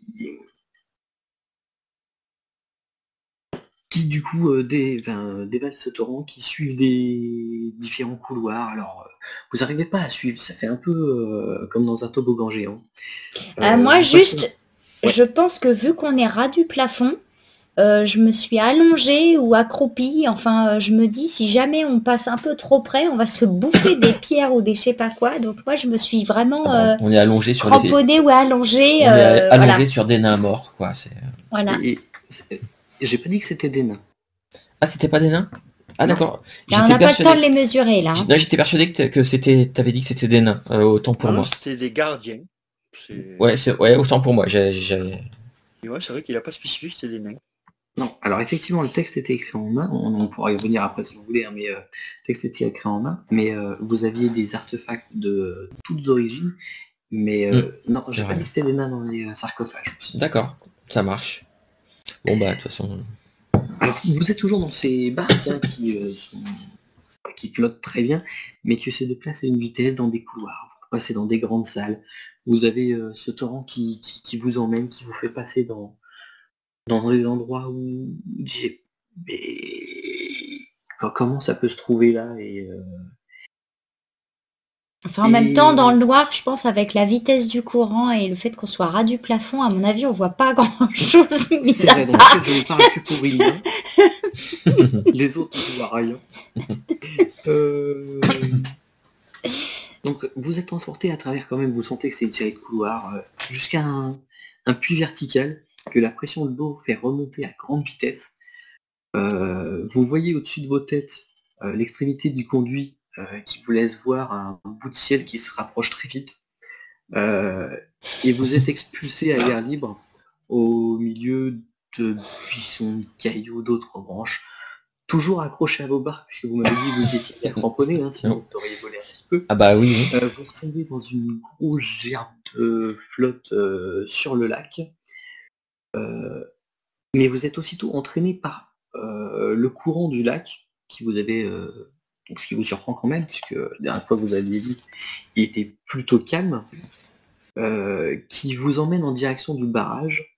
du coup dévalent ce torrent, qui suivent des différents couloirs. Alors, vous n'arrivez pas à suivre, ça fait un peu comme dans un toboggan géant. Moi, vous juste, passez- Ouais. je pense que vu qu'on est ras du plafond, je me suis allongée ou accroupie. Enfin, je me dis, si jamais on passe un peu trop près, on va se bouffer des pierres ou des je sais pas quoi. Donc moi, je me suis vraiment On est allongé sur les... cramponnée ou allongée. On est allongé voilà. sur des nains morts, quoi. Voilà. Et j'ai pas dit que c'était des nains. Ah, c'était pas des nains? Ah, d'accord. Là, on n'a pas le temps de les mesurer, là. Hein. Non, j'étais persuadé que c'était... T'avais dit que c'était des nains. Autant pour non, moi. c'était des gardiens. Ouais, autant pour moi. Et ouais, c'est vrai qu'il a pas spécifié que c'était des nains. Non, alors effectivement, le texte était écrit en main, on pourra y revenir après si vous voulez, hein, mais le texte était écrit en main, mais vous aviez des artefacts de toutes origines, mais non, j'ai pas dit que c'était des nains dans les sarcophages. D'accord, ça marche. Bon bah, de toute façon... Alors, vous êtes toujours dans ces barques hein, qui flottent très bien, mais qui se déplacent à une vitesse dans des couloirs, vous passez dans des grandes salles, vous avez ce torrent qui vous emmène, qui vous fait passer dans des endroits où mais comment ça peut se trouver là et Enfin, en même temps, dans le noir, je pense, avec la vitesse du courant et le fait qu'on soit ras du plafond, à mon avis, on voit pas grand-chose. c'est vrai, donc en fait, je n'ai pas que pour Hilda. Les autres ne voient rien. Donc vous êtes transporté à travers quand même, vous sentez que c'est une série de couloirs jusqu'à un puits vertical que la pression de l'eau fait remonter à grande vitesse. Vous voyez au-dessus de vos têtes l'extrémité du conduit qui vous laisse voir un bout de ciel qui se rapproche très vite. Et vous êtes expulsé à l'air libre au milieu de buissons, de cailloux, d'autres branches, toujours accroché à vos barques, puisque vous m'avez dit que vous étiez bien cramponné, hein, sinon vous auriez volé un petit peu. Ah bah oui. Vous tombez dans une grosse gerbe de flotte sur le lac. Mais vous êtes aussitôt entraîné par le courant du lac, qui vous avait, donc ce qui vous surprend quand même, puisque la dernière fois que vous aviez vu, il était plutôt calme, qui vous emmène en direction du barrage.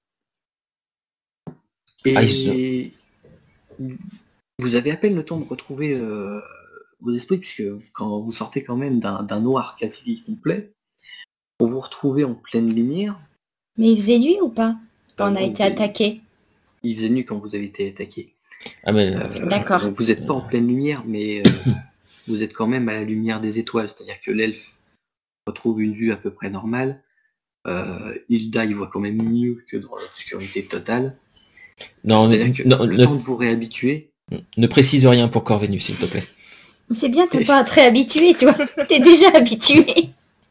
Et vous avez à peine le temps de retrouver vos esprits, puisque quand vous sortez quand même d'un noir quasi complet, pour vous retrouver en pleine lumière. Mais il faisait nuit ou pas quand on a été attaqué? Il faisait nuit quand vous avez été attaqué. Ah mais... D'accord. Donc vous n'êtes pas en pleine lumière, mais vous êtes quand même à la lumière des étoiles, c'est-à-dire que l'elfe retrouve une vue à peu près normale. Hilda, il voit quand même mieux que dans l'obscurité totale. Non, C'est-à-dire que le temps de vous réhabituer, ne précise rien pour Corvinus, s'il te plaît. C'est bien, t'es pas très habitué, toi. T'es déjà habitué.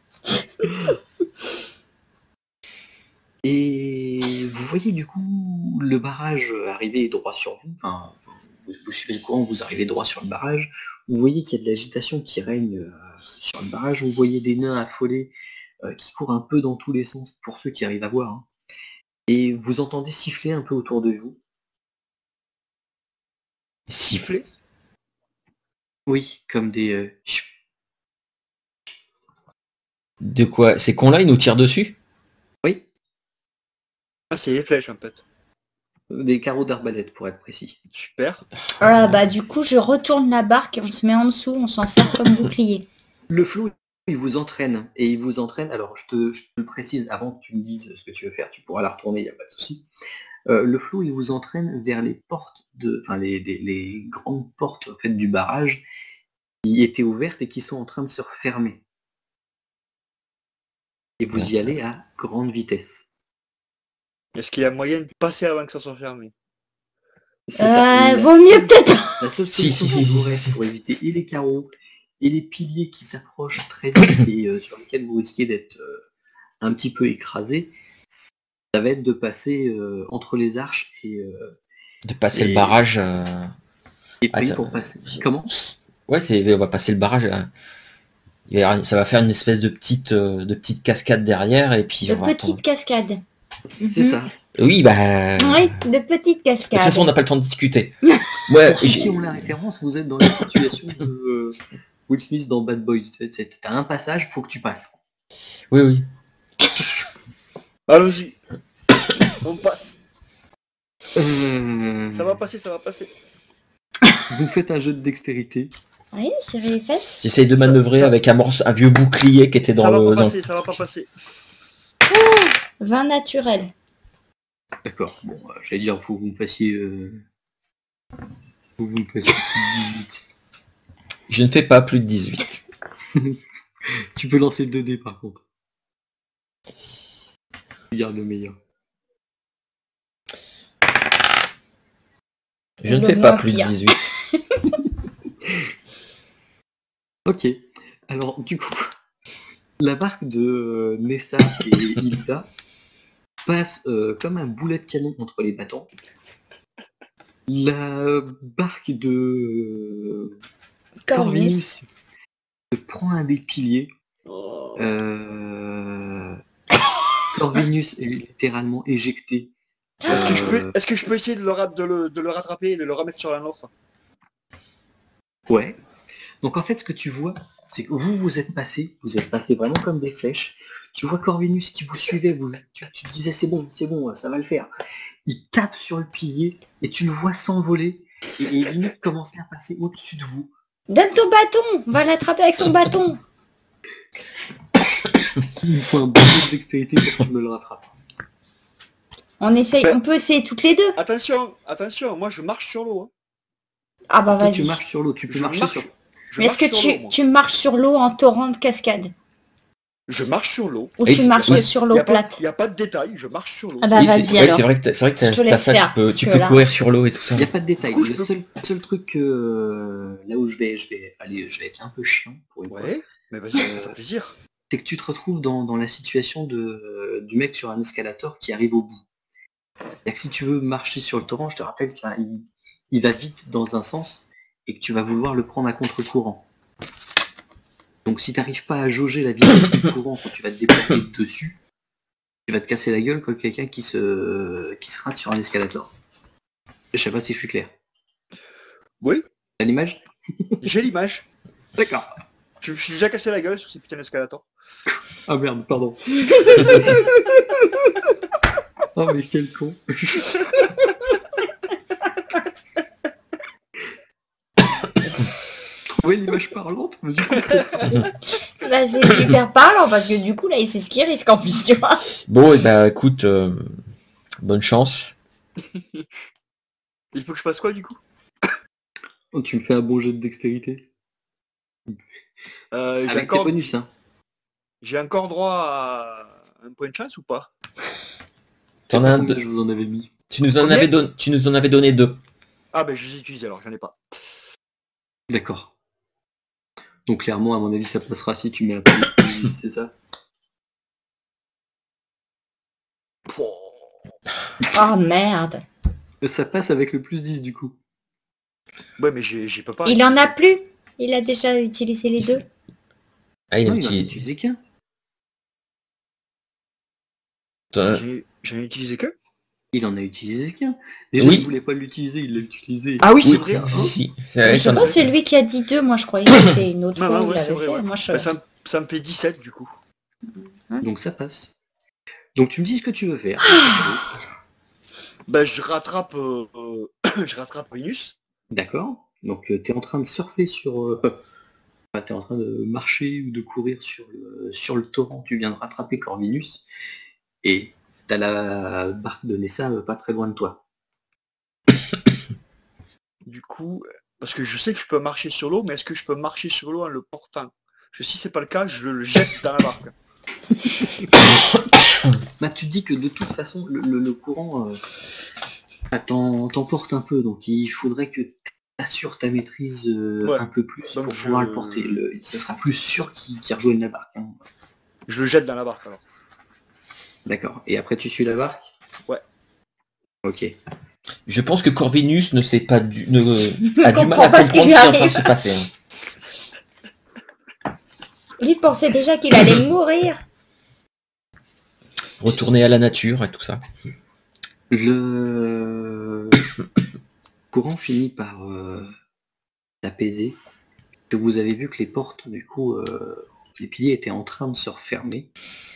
et vous voyez du coup le barrage arriver droit sur vous, enfin vous suivez le courant, vous arrivez droit sur le barrage, vous voyez qu'il y a de l'agitation qui règne sur le barrage, vous voyez des nains affolés qui courent un peu dans tous les sens pour ceux qui arrivent à voir, hein. Et vous entendez siffler un peu autour de vous. Siffler. Oui, comme des... De quoi? Ces cons-là, ils nous tirent dessus? Oui, Ah, c'est les flèches en fait. des carreaux d'arbalète pour être précis. Super. Ah bah du coup, je retourne la barque et on se met en dessous, on s'en sert comme bouclier. Le flot, il vous entraîne, et il vous entraîne, alors je te le précise avant que tu me dises ce que tu veux faire, tu pourras la retourner, il n'y a pas de souci. Le flot, il vous entraîne vers les portes, enfin les grandes portes en fait, du barrage qui étaient ouvertes et qui sont en train de se refermer. Et vous y allez à grande vitesse. Est-ce qu'il y a moyen de passer avant que ça soit fermé? C'est ça. Vaut mieux peut-être. La seule Si, solution si, qu'il si, vous si, reste si. pour éviter et les carreaux et les piliers qui s'approchent très vite et sur lesquels vous risquez d'être un petit peu écrasé, ça va être de passer entre les arches De passer Et- le barrage. et Ah, pris ça- pour passer. Comment? Ouais, on va passer le barrage. Ça va faire une espèce de petite cascade derrière et puis De on va petites cascades. C'est ça. Oui, bah. Oui, de petites De toute cascades. façon, on n'a pas le temps de discuter. Ouais, Pour ceux qui ont la référence, vous êtes dans la situation de Will Smith dans Bad Boys. T'as un passage, faut que tu passes. oui, oui. Allons-y. On passe. Euh, Ça va passer, ça va passer. Vous faites un jeu de dextérité. Oui, serrer les fesses. J'essaye de manœuvrer ça- avec un vieux bouclier qui était Ça dans va le. pas passer, ça va pas passer. Vin naturel. D'accord. Bon, j'allais dire, faut que vous me fassiez... Faut que vous me fassiez plus de 18. Je ne fais pas plus de 18. Tu peux lancer 2 dés par contre. Regarde le meilleur. Je ne Le fais pas moins plus de pire. 18. Ok. Alors, du coup, la barque de Nessa et Hilda passe comme un boulet de canon entre les battants. La barque de Corvinus. se prend un des piliers. Oh. Corvinus est littéralement éjecté. Est-ce que je peux essayer de le rattraper et de le remettre sur la nôtre? Ouais. Donc en fait, ce que tu vois, c'est que vous êtes passé vraiment comme des flèches. Tu vois Corvinus qui vous suivait, tu te disais c'est bon, ça va le faire. Il tape sur le pilier et tu le vois s'envoler et limite commencer à passer au-dessus de vous. Donne ton bâton. On va l'attraper avec son bâton. Il me faut un bon jeu de dextérité pour que tu me le rattrapes. On peut essayer toutes les deux. Attention, moi je marche sur l'eau. Hein. Ah bah Toi, tu vas-y. marches sur l'eau, tu peux Je marcher marche- sur... je Mais est-ce marche que sur l'eau, moi. tu marches sur l'eau en torrent de cascade? Je marche sur l'eau. Ou Et tu c'est- marches oui, sur Il l'eau n'y a, plate? pas de détail, je marche sur l'eau. Ah bah Oui, vas-y ouais, alors. c'est vrai que Je te t'as laisse ça, faire, tu parce que peux là- courir sur l'eau et tout ça. Il n'y a pas de détail. Du coup, Le seul truc que là où je vais être un peu chiant pour une fois, Ouais, mais vas-y, ça fait plaisir. c'est que tu te retrouves dans la situation du mec sur un escalator qui arrive au bout. C'est-à-dire que si tu veux marcher sur le torrent, je te rappelle qu'il va vite dans un sens et que tu vas vouloir le prendre à contre-courant. Donc si tu n'arrives pas à jauger la vitesse du courant quand tu vas te déplacer dessus, tu vas te casser la gueule comme quelqu'un qui se rate sur un escalator. Je sais pas si je suis clair. Oui, T'as l'image? j'ai l'image. D'accord. Je me suis déjà cassé la gueule sur ces putains d'escalators. Ah merde, pardon. Oh mais quel con. Trouvez l'image parlante, mais du coup, Bah c'est super parlant parce que du coup là il sait ce qu'il risque en plus tu vois. Bon, et bah écoute, bonne chance. Il faut que je fasse quoi du coup? oh, tu me fais un bon jet de dextérité. J'ai Avec tes encore, bonus, hein. j'ai encore droit à un point de chance ou pas? T'en as un Combien de... je vous en avais mis? Tu nous en avais donné 2. Ah ben je les ai utilisés alors, j'en ai pas. D'accord. Donc clairement, à mon avis, ça passera si tu mets un peu de plus, c'est ça? Pouah. Oh merde. Ça passe avec le plus 10 du coup. Ouais mais j'y peux pas. Il en a plus. Il a déjà utilisé les deux. Ah, il a Non, il en a utilisé. utilisé qu'un. J'en ai utilisé que. Il en a utilisé qu'un. Déjà, Oui. il voulait pas l'utiliser, il l'a utilisé. Ah oui c'est Oui, vrai. si. Je sais pas, c'est lui qui a dit 2. Moi, je croyais que c'était une autre Non, fois non, où il ouais, c'est l'avait vrai, fait. ouais. Moi, je... Bah, ça me fait 17 du coup. Donc ça passe. Donc tu me dis ce que tu veux faire. Bah je rattrape je rattrape Vénus. D'accord. Donc tu es en train de surfer sur... tu es en train de marcher ou de courir sur le torrent. Tu viens de rattraper Corvinus. Et t'as la barque de Nessa pas très loin de toi. Du coup, parce que je sais que je peux marcher sur l'eau, mais est-ce que je peux marcher sur l'eau en le portant? Parce que si c'est pas le cas, je le jette dans la barque. Bah, tu te dis que de toute façon, le courant t'emporte un peu, donc il faudrait que tu assures ta maîtrise Ouais. un peu plus Donc pour pouvoir le porter. Ça sera plus sûr qu'il rejoigne la barque. Hein. Je le jette dans la barque alors. D'accord. Et après tu suis la barque? Ouais. Ok. Je pense que Corvinus ne sait pas a du mal à comprend pas ce qui comprendre ce lui qui est en train de arrive. se passer. Hein. Lui pensait déjà qu'il allait mourir. Retourner à la nature et tout ça. Le courant finit par s'apaiser. Que vous avez vu que les portes, du coup, les piliers étaient en train de se refermer.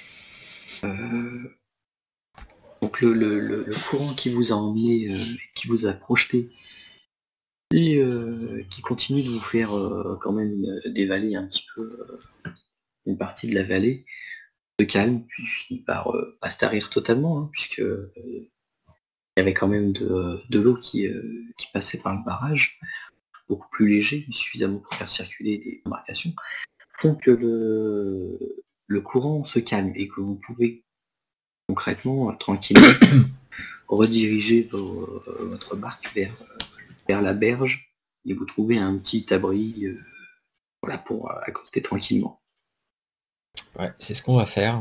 Donc le courant qui vous a emmené, qui vous a projeté, et qui continue de vous faire quand même dévaler un petit peu une partie de la vallée, se calme, puis finit par pas se tarir totalement, hein, puisque il y avait quand même de l'eau qui passait par le barrage, beaucoup plus léger, suffisamment pour faire circuler des embarcations, font que le courant se calme et que vous pouvez concrètement, tranquillement, rediriger votre barque vers la berge et vous trouvez un petit abri voilà, pour accoster tranquillement. Ouais, c'est ce qu'on va faire.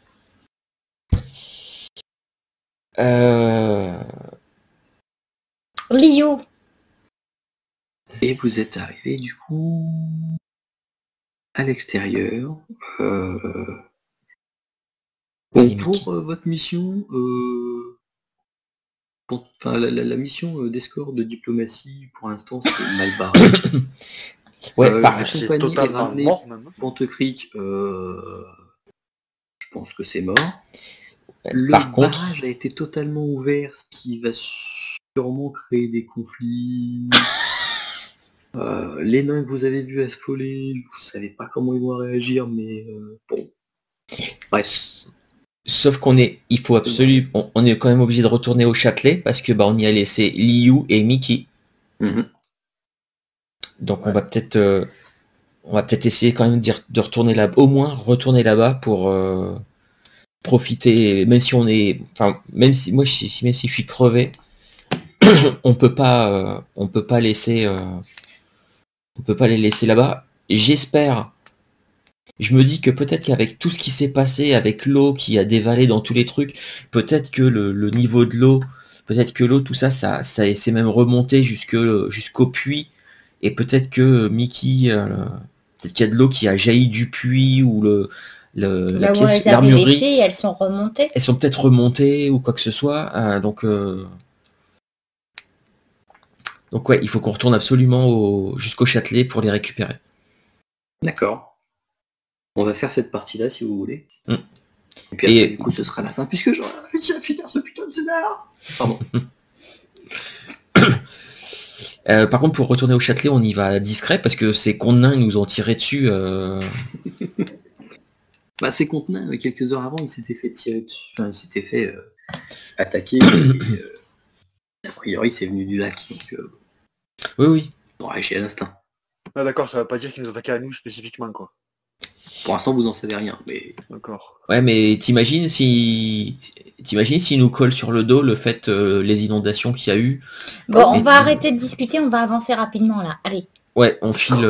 Liu. Et vous êtes arrivé du coup à l'extérieur. Bon, Et Mickey. pour votre mission, enfin, la mission d'escorte de diplomatie, pour l'instant, c'est mal barré. Ouais, La C'est compagnie est totalement ramenée mort même. Pente Creek, je pense que c'est mort. Le par contre, barrage a été totalement ouvert, ce qui va sûrement créer des conflits. Les nains que vous avez vus affoler, vous savez pas comment ils vont réagir, mais bon. Bref. sauf qu'on est, il faut absolument, on est quand même obligé de retourner au Châtelet parce que on y a laissé Liu et Mickey. Mhm. Donc on va peut-être essayer quand même de retourner là, au moins retourner là-bas pour profiter, même si on est, enfin même si moi même si je suis crevé, on peut pas laisser, on peut pas les laisser là-bas. J'espère. Je me dis que peut-être qu'avec tout ce qui s'est passé, avec l'eau qui a dévalé dans tous les trucs, peut-être que le niveau de l'eau, peut-être que l'eau, tout ça, ça s'est même remonté jusqu'au puits. Et peut-être que Mickey, peut-être qu'il y a de l'eau qui a jailli du puits ou la Là où on pièce, les avait l'armurerie. laissées, elles sont remontées. Elles sont peut-être remontées ou quoi que ce soit. Donc ouais, il faut qu'on retourne absolument jusqu'au Châtelet pour les récupérer. D'accord. On va faire cette partie-là si vous voulez. Mm. Et puis après, du coup, ce sera la fin, puisque j'aurai réussi à finir ce putain de scénar. Pardon. Par contre, pour retourner au Châtelet, on y va discret parce que ces contenants nous ont tiré dessus. Bah, ces contenants, quelques heures avant, ils s'étaient fait tirer dessus, enfin, ils s'étaient fait attaquer. Et, a priori, c'est venu du lac, donc Oui. on va réagir à l'instinct. Ah d'accord, ça va pas dire qu'ils nous attaquaient à nous spécifiquement quoi. Pour l'instant, vous en savez rien, mais D'accord. Ouais, mais t'imagines s'il nous colle sur le dos le fait, les inondations qu'il y a eu. Bon, on Mais- va arrêter de discuter, on va avancer rapidement là. Allez. Ouais, on file.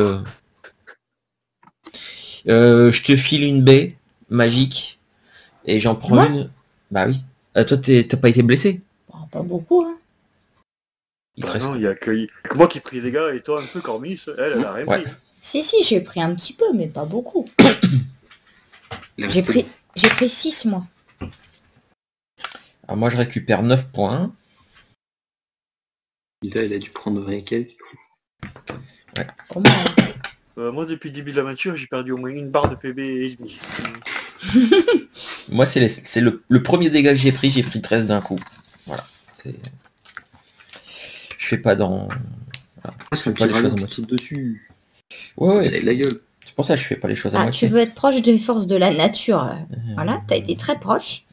Je te file une baie magique et j'en prends Moi une. Bah oui. Toi, t'as pas été blessé. Bon, pas beaucoup, hein. Il te Bah reste- non, il y a que moi qui ai pris des dégâts et toi un peu Cormis, elle a rien Ouais. pris. Si, j'ai pris un petit peu, mais pas beaucoup. là, J'ai pris 6, moi. Alors moi, je récupère 9 points. Hilda, elle a dû prendre 20 et quelques. Comment Moi, depuis le début de l'aventure, j'ai perdu au moins une barre de PB et demi. Moi, c'est le premier dégât que j'ai pris 13 d'un coup. Voilà. Je fais pas dans... C'est un pas les petit choses dragon à qui saute dessus. Ouais, Ça a de la gueule. c'est pour ça que je fais pas les choses à Ah, moitié. tu veux être proche des forces de la nature. Voilà, t'as été très proche.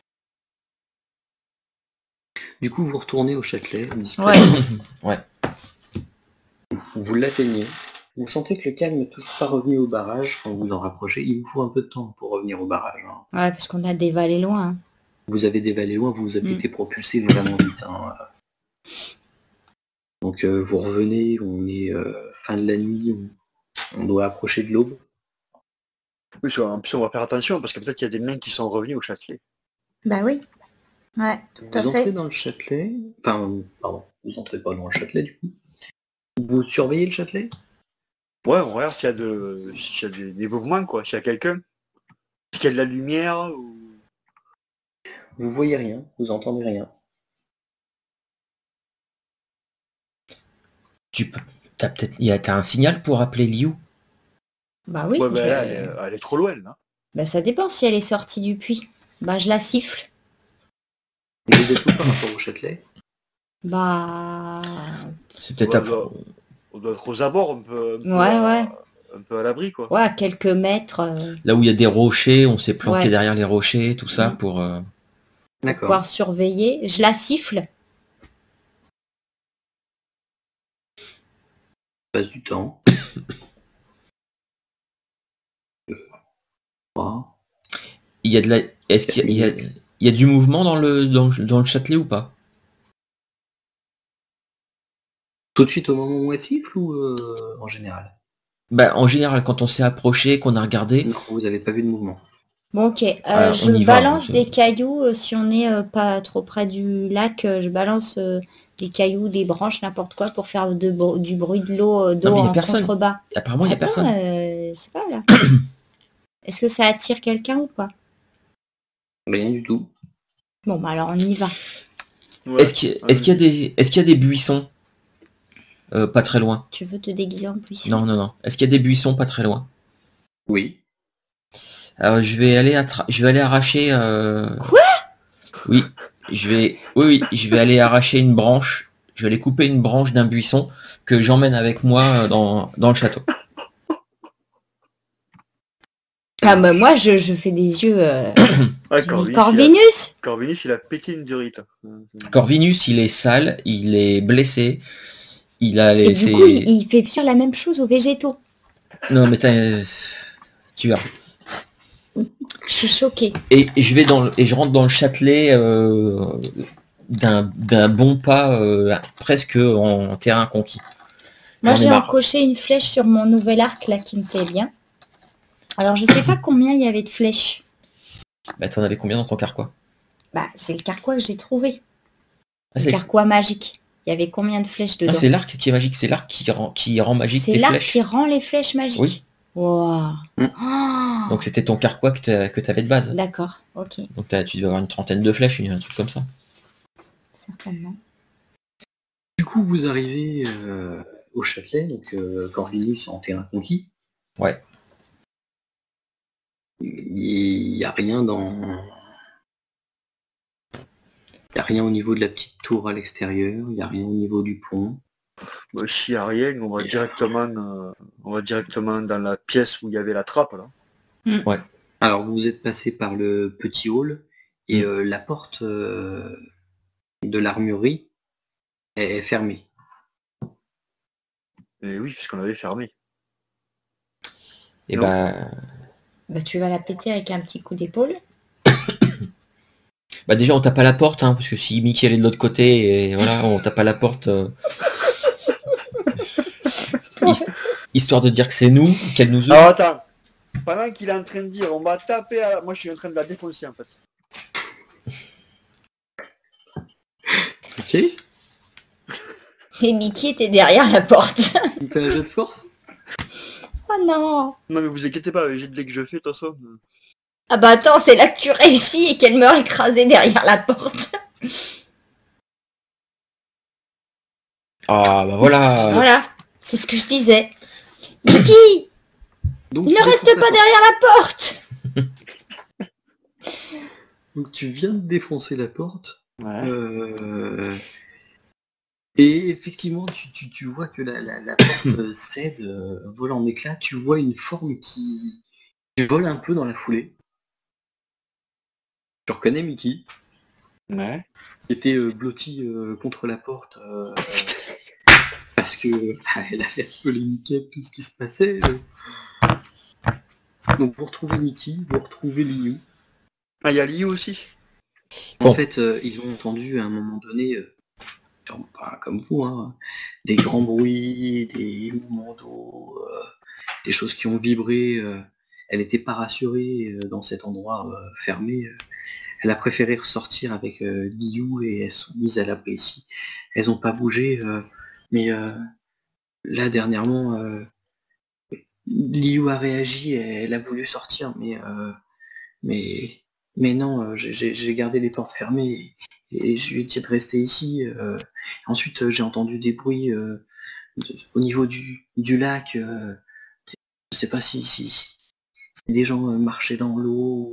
Du coup, vous retournez au Châtelet. Ouais. Ouais. Vous l'atteignez. Vous sentez que le calme n'est toujours pas revenu au barrage quand vous en rapprochez. Il vous faut un peu de temps pour revenir au barrage. Hein. Ouais, parce qu'on a des vallées loin. Hein. Vous avez dévalé loin, vous avez Mm. été propulsé vraiment vite. Hein. Donc vous revenez, on est fin de la nuit, on doit approcher de l'aube. Oui, en plus, on va faire attention parce que peut-être qu'il y a des nains qui sont revenus au Châtelet. Bah oui. Ouais, tout à Vous entrez fait. dans le Châtelet, enfin, pardon, vous entrez pas dans le Châtelet du coup. Vous surveillez le Châtelet? Ouais, on regarde s'il y a des mouvements, quoi, s'il y a quelqu'un. S'il y a de la lumière ou... Vous voyez rien, vous entendez rien. T'as un signal pour appeler Liu? Bah oui. Ouais, ben là, je- elle est trop loin, là. Bah ça dépend si elle est sortie du puits. Bah je la siffle. Et vous êtes où par rapport au Châtelet? Bah... C'est peut-être On doit être aux abords, Ouais. Un peu à l'abri, quoi. Ouais, à quelques mètres. là où il y a des rochers, on s'est planqué Ouais. derrière les rochers, tout ça Mhm. pour... Pour D'accord. pouvoir surveiller. Je la siffle. Passe du temps. 3. Il y a de la... Est-ce qu'il y a, il y a du mouvement dans le Châtelet ou pas? Tout de suite au moment où elle siffle ou en général? Bah, en général, quand on s'est approché, qu'on a regardé, Non, vous avez pas vu de mouvement. Bon ok, On je y va, balance hein, des cailloux si on n'est pas trop près du lac. Je balance des cailloux, des branches, n'importe quoi pour faire du bruit de l'eau mais y a en personne. contrebas. apparemment, il n'y a Attends, personne. c'est pas là. Est-ce que ça attire quelqu'un ou pas? Rien du tout. Bon bah alors on y va. Ouais. Est-ce qu'il y a des buissons pas très loin? Tu veux te déguiser en buisson? Non. Est-ce qu'il y a des buissons pas très loin? Oui. Alors, je vais aller arracher... Quoi? Oui, je vais aller arracher une branche. Je vais aller couper une branche d'un buisson que j'emmène avec moi dans le château. Ah bah moi je fais des yeux... Ah, j'ai mis Corvinus, Corvinus. Corvinus, il a pété une durite. Corvinus, il est sale, il est blessé, il a Et laissé... du coup il fait bien la même chose aux végétaux. Non, mais tu verras. Je suis choquée. Et je rentre dans le Châtelet d'un bon pas, presque en terrain conquis. Moi J'en ai j'ai marre. encoché une flèche sur mon nouvel arc là qui me plaît bien. Alors je sais pas combien il y avait de flèches. Bah, t'en avais combien dans ton carquois? Bah c'est le carquois que j'ai trouvé. Ah, Le c'est carquois magique. Il y avait combien de flèches dedans? c'est l'arc qui est magique, c'est l'arc qui rend magique C'est tes l'arc flèches. qui rend les flèches magiques. Oui. Wow. Mm. Oh. Donc c'était ton carquois que t'avais de base. D'accord, ok, Donc tu devais avoir une trentaine de flèches, un truc comme ça. certainement. Du coup, vous arrivez au Châtelet, donc Corvinus en terrain conquis. Ouais. Il n'y a rien dans... Il n'y a rien au niveau de la petite tour à l'extérieur, il n'y a rien au niveau du pont. Bah, s'il n'y a rien, on va directement dans la pièce où il y avait la trappe, là. Alors vous êtes passé par le petit hall et la porte de l'armurerie est fermée. Et oui, puisqu'on avait fermé. Et Non. bah Bah, tu vas la péter avec un petit coup d'épaule. Bah déjà on tape à la porte, hein, parce que si Mickey elle est de l'autre côté, et voilà, on tape à la porte. Histoire de dire que c'est nous, qu'elle nous Alors ouvre. attends, pendant qu'il est en train de dire on va taper à... Moi je suis en train de la défoncer en fait. Ok. Et Mickey était derrière la porte. Tu me fais un jeu de force. Oh non. Non mais vous inquiétez pas, j'ai dès que je fais, de toute façon. Ah bah attends, c'est là que tu réussis et qu'elle meurt écrasée derrière la porte. Ah bah voilà. Voilà, c'est ce que je disais. Mickey, Donc, il tu ne reste défonces la pas derrière la porte. Donc tu viens de défoncer la porte. Ouais. Et effectivement, tu vois que la porte cède, vole en éclats. Tu vois une forme qui vole un peu dans la foulée. Tu reconnais Mickey, Ouais. qui était blotti contre la porte parce que elle avait un peu les Mickey de tout ce qui se passait. Donc vous retrouvez Mickey, vous retrouvez Liu. Ah, il y a Liu aussi. En Bon. fait, ils ont entendu à un moment donné, sûrement pas comme vous, hein, des grands bruits, des mouvements d'eau, des choses qui ont vibré. Elle n'était pas rassurée dans cet endroit fermé. Elle a préféré ressortir avec Liu et elles sont mises à l'abri ici. Elles n'ont pas bougé, mais là dernièrement, Liu a réagi, elle a voulu sortir, mais, mais non, j'ai gardé les portes fermées et je lui ai dit de rester ici. Ensuite, j'ai entendu des bruits au niveau du lac. Je sais pas si des gens marchaient dans l'eau.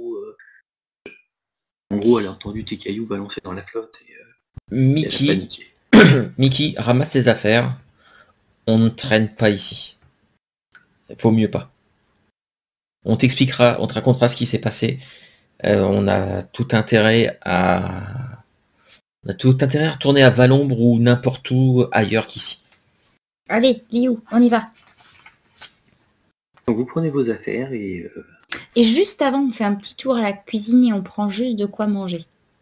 En gros, elle a entendu tes cailloux balancer dans la flotte et elle a Mickey, paniqué. Mickey, ramasse tes affaires. On ne traîne pas ici. Faut mieux pas. On t'expliquera, on te racontera ce qui s'est passé. On a tout intérêt à retourner à Valombre ou n'importe où ailleurs qu'ici. Allez, Liu, on y va. Donc vous prenez vos affaires et Et juste avant, on fait un petit tour à la cuisine et on prend juste de quoi manger.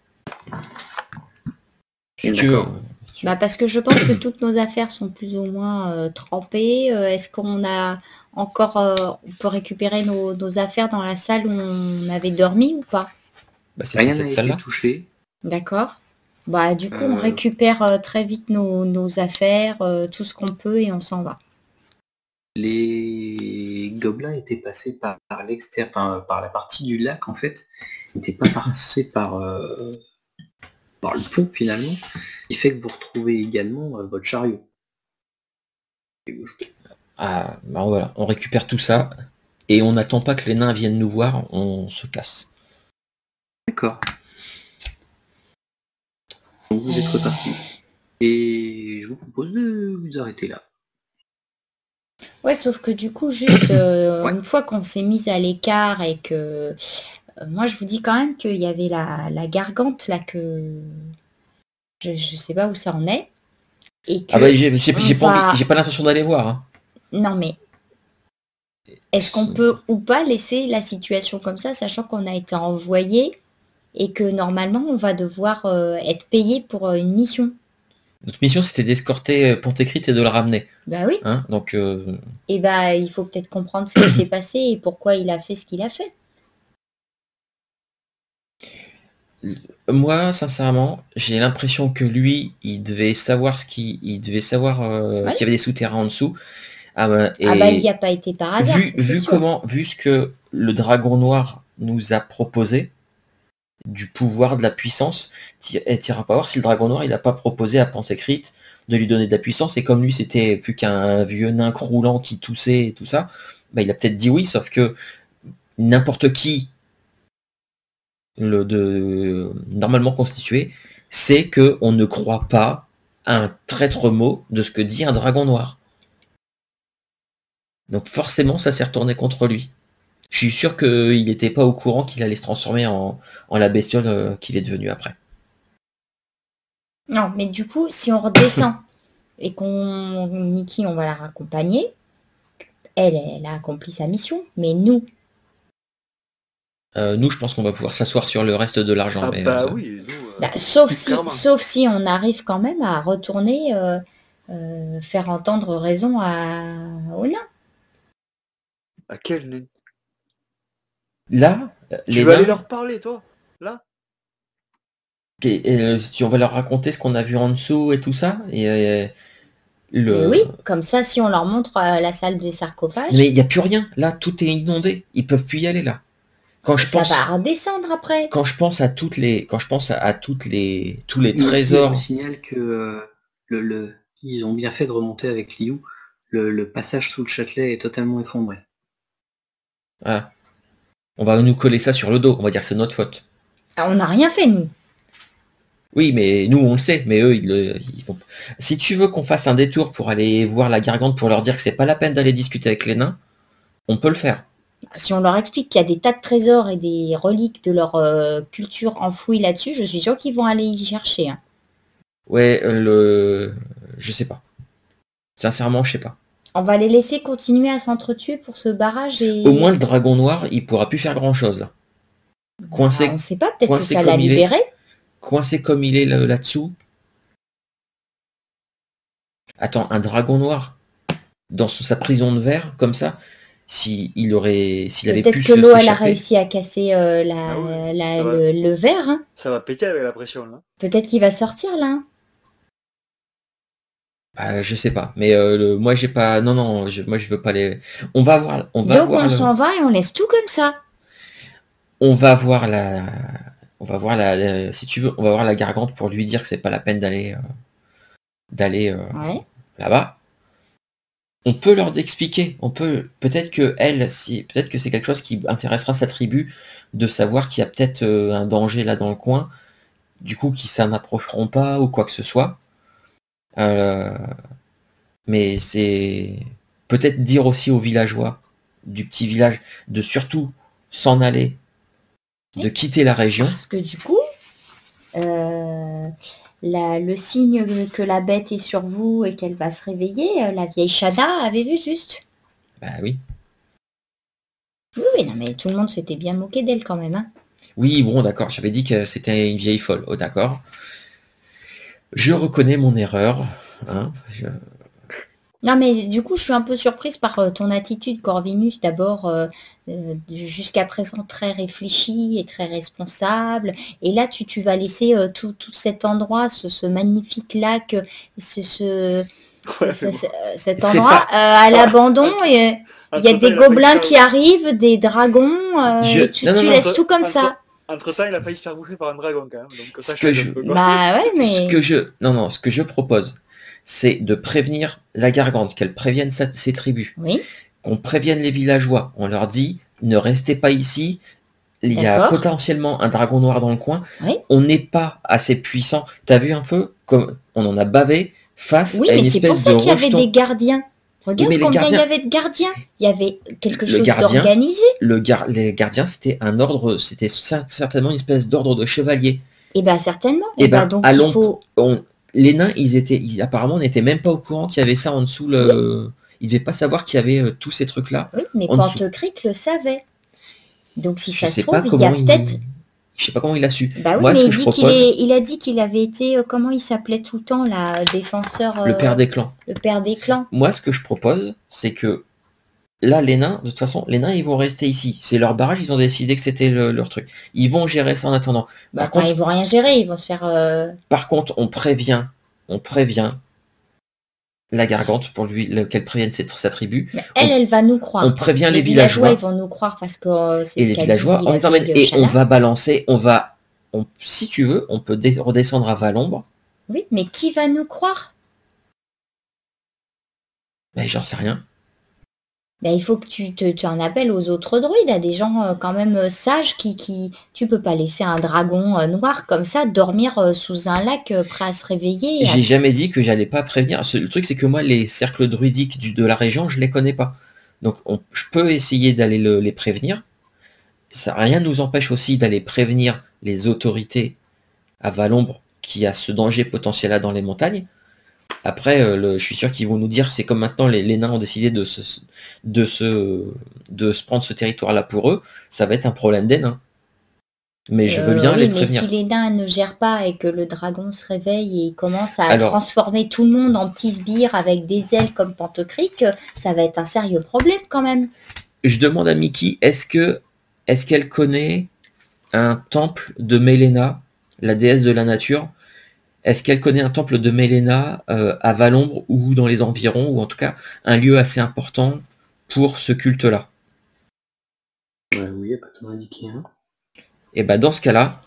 Si tu veux. d'accord. Bah parce que je pense que toutes nos affaires sont plus ou moins trempées. Est-ce qu'on a encore, on peut récupérer nos affaires dans la salle où on avait dormi ou pas? Bah, c'est Rien cette n'a été salle-là. touché. D'accord. Bah du coup, on Euh, récupère très vite nos affaires, tout ce qu'on peut et on s'en va. Les gobelins étaient passés par l'extérieur, enfin, par la partie du lac en fait. Ils n'étaient pas passés par le pont finalement. Ce qui fait que vous retrouvez également votre chariot. Ah, bah voilà, on récupère tout ça et on n'attend pas que les nains viennent nous voir, on se casse. D'accord. Donc vous êtes repartis. Et je vous propose de vous arrêter là. Ouais, sauf que du coup, juste Ouais. une fois qu'on s'est mis à l'écart et que moi, je vous dis quand même qu'il y avait la gargante là que je sais pas où ça en est. Et que Ah bah j'ai on pas va- envie, j'ai pas l'intention d'aller voir. Hein. Non mais est-ce qu'on peut ou pas laisser la situation comme ça, sachant qu'on a été envoyé et que normalement on va devoir être payé pour une mission? Notre mission c'était d'escorter Panthécrite et de le ramener. Bah oui. Hein, donc Et bah il faut peut-être comprendre ce qui s'est passé et pourquoi il a fait ce qu'il a fait. moi sincèrement j'ai l'impression que lui il devait savoir il devait savoir Ouais. qu'il y avait des souterrains en dessous. Ah bah, et Ah bah il n'y a pas été par hasard. c'est vu sûr. vu ce que le dragon noir nous a proposé, du pouvoir, de la puissance, t'iras pas voir si le dragon noir il a pas proposé à Panthécrite de lui donner de la puissance et comme lui c'était plus qu'un vieux nain croulant qui toussait et tout ça, bah il a peut-être dit oui, sauf que n'importe qui normalement constitué sait que on ne croit pas à un traître mot de ce que dit un dragon noir. Donc forcément ça s'est retourné contre lui. Je suis sûr qu'il n'était pas au courant qu'il allait se transformer en la bestiole qu'il est devenu après. Non, mais du coup, si on redescend et qu'on Mickey, on va la raccompagner, elle a accompli sa mission. Mais nous, Nous, je pense qu'on va pouvoir s'asseoir sur le reste de l'argent. Ah mais, bah ça- oui, nous, Sauf clairement. si on arrive quand même à retourner faire entendre raison au nain. À quel nain? Là, Tu les veux aller nains, leur parler, toi? Là? si on va leur raconter ce qu'on a vu en dessous et tout ça, et Mais le... oui, comme ça, si on leur montre la salle des sarcophages, Mais il n'y a plus rien. Là, tout est inondé. Ils peuvent plus y aller là. Quand je ça pense, va redescendre après. quand je pense à toutes les, quand je pense à toutes les, tous les Moi, je trésors. vous signale que ils ont bien fait de remonter avec Liu. Le passage sous le Châtelet est totalement effondré. Ah, on va nous coller ça sur le dos. On va dire que c'est notre faute. Ah, on n'a rien fait, nous. Oui, mais nous on le sait, mais eux ils vont. Si tu veux qu'on fasse un détour pour aller voir la Gargante pour leur dire que c'est pas la peine d'aller discuter avec les nains, on peut le faire. Si on leur explique qu'il y a des tas de trésors et des reliques de leur culture enfouies là-dessus, je suis sûre qu'ils vont aller y chercher. Hein. Ouais, je sais pas. Sincèrement, je sais pas. On va les laisser continuer à s'entretuer pour ce barrage et... Au moins le dragon noir, il pourra plus faire grand chose là. Coincé, on ne sait pas, peut-être que coincé ça l'a comme il est. libéré. Coincé comme il est là-dessous. Attends, un dragon noir dans sa prison de verre, comme ça, s'il avait Peut-être pu que l'eau, elle a s'échapper. réussi à casser Ah oui, ça va. le verre. Hein. Ça va péter avec la pression, là. Peut-être qu'il va sortir là. Hein. Je sais pas, mais moi j'ai pas. Non, moi je veux pas les. On va voir. Donc on s'en va et on laisse tout comme ça. On va voir la. Si tu veux, on va voir la Gargante pour lui dire que c'est pas la peine d'aller Ouais. là-bas. On peut leur expliquer. Peut-être que peut-être que c'est quelque chose qui intéressera sa tribu de savoir qu'il y a peut-être un danger là dans le coin. Du coup, qui s'en approcheront pas ou quoi que ce soit. Mais c'est peut-être dire aussi aux villageois du petit village de surtout s'en aller, de quitter la région. Parce que du coup, le signe que la bête est sur vous et qu'elle va se réveiller, la vieille Shada avait vu juste. Bah oui. Oui, non, mais tout le monde s'était bien moqué d'elle quand même. Hein. Oui, bon, d'accord, j'avais dit que c'était une vieille folle. Oh, d'accord. Je reconnais mon erreur. Hein, Non, mais du coup, je suis un peu surprise par ton attitude, Corvinus. D'abord, jusqu'à présent, très réfléchi et très responsable. Et là, tu vas laisser tout cet endroit, ce magnifique lac, cet endroit à l'abandon. Et il y a des gobelins qui arrivent, des dragons. Tu laisses tout comme ça. Entre-temps, il a failli se faire bouffer par un dragon, quand même. Donc, ça Bah ouais, mais... Ce que je propose, c'est de prévenir la Gargante, qu'elle prévienne ses tribus. Oui. Qu'on prévienne les villageois. On leur dit, ne restez pas ici. Il y a potentiellement un dragon noir dans le coin. Oui. On n'est pas assez puissant. T'as vu un peu comme on en a bavé face à une espèce de rejeton. Oui, mais c'est pour ça qu'il y avait des gardiens. Regarde combien il y avait de gardiens. Il y avait quelque chose d'organisé. Les gardiens, c'était un ordre, c'était certainement une espèce d'ordre de chevalier. Eh bien, certainement. Donc les nains, apparemment, n'étaient même pas au courant qu'il y avait ça en dessous. Ils ne devaient pas savoir qu'il y avait tous ces trucs-là. Oui, mais Pantecreek le savait. Donc, si ça se trouve, il y a peut-être... Je sais pas comment il a su. Bah oui, moi, mais il a dit qu'il avait été... comment il s'appelait tout le temps, la défenseur... le père des clans. Le père des clans. Moi, ce que je propose, c'est que là, les nains, de toute façon, les nains, ils vont rester ici. C'est leur barrage, ils ont décidé que c'était leur truc. Ils vont gérer ça en attendant. Par contre, ils vont rien gérer, ils vont se faire... Par contre, on prévient la Gargante pour qu'elle prévienne sa tribu. Mais elle va nous croire. On prévient les villageois. Ils vont nous croire parce que c'est ce qu'elle dit. On les emmène et on va balancer, si tu veux, on peut redescendre à Valombre. Oui, mais qui va nous croire? Mais j'en sais rien. Ben, il faut que tu en appelles aux autres druides, à des gens quand même sages qui... Tu peux pas laisser un dragon noir comme ça dormir sous un lac prêt à se réveiller. J'ai jamais dit que j'allais pas prévenir. Le truc, c'est que moi, les cercles druidiques de la région, je les connais pas. Donc, je peux essayer d'aller les prévenir. Ça, rien ne nous empêche aussi d'aller prévenir les autorités à Valombre qu'il y a ce danger potentiel-là dans les montagnes. Après, je suis sûr qu'ils vont nous dire, c'est comme maintenant les nains ont décidé de se prendre ce territoire-là pour eux, ça va être un problème des nains. Mais je veux bien Oui, les mais prévenir. si les nains ne gèrent pas et que le dragon se réveille et il commence à Alors- transformer tout le monde en petits sbires avec des ailes comme Pantocric, ça va être un sérieux problème quand même. Je demande à Mickey, est-ce qu'elle connaît un temple de Mélena, la déesse de la nature? Est-ce qu'elle connaît un temple de Mélena à Valombre ou dans les environs, ou en tout cas un lieu assez important pour ce culte-là? Oui, il n'y a pas tout indiqué. Hein. Et ben dans ce cas-là,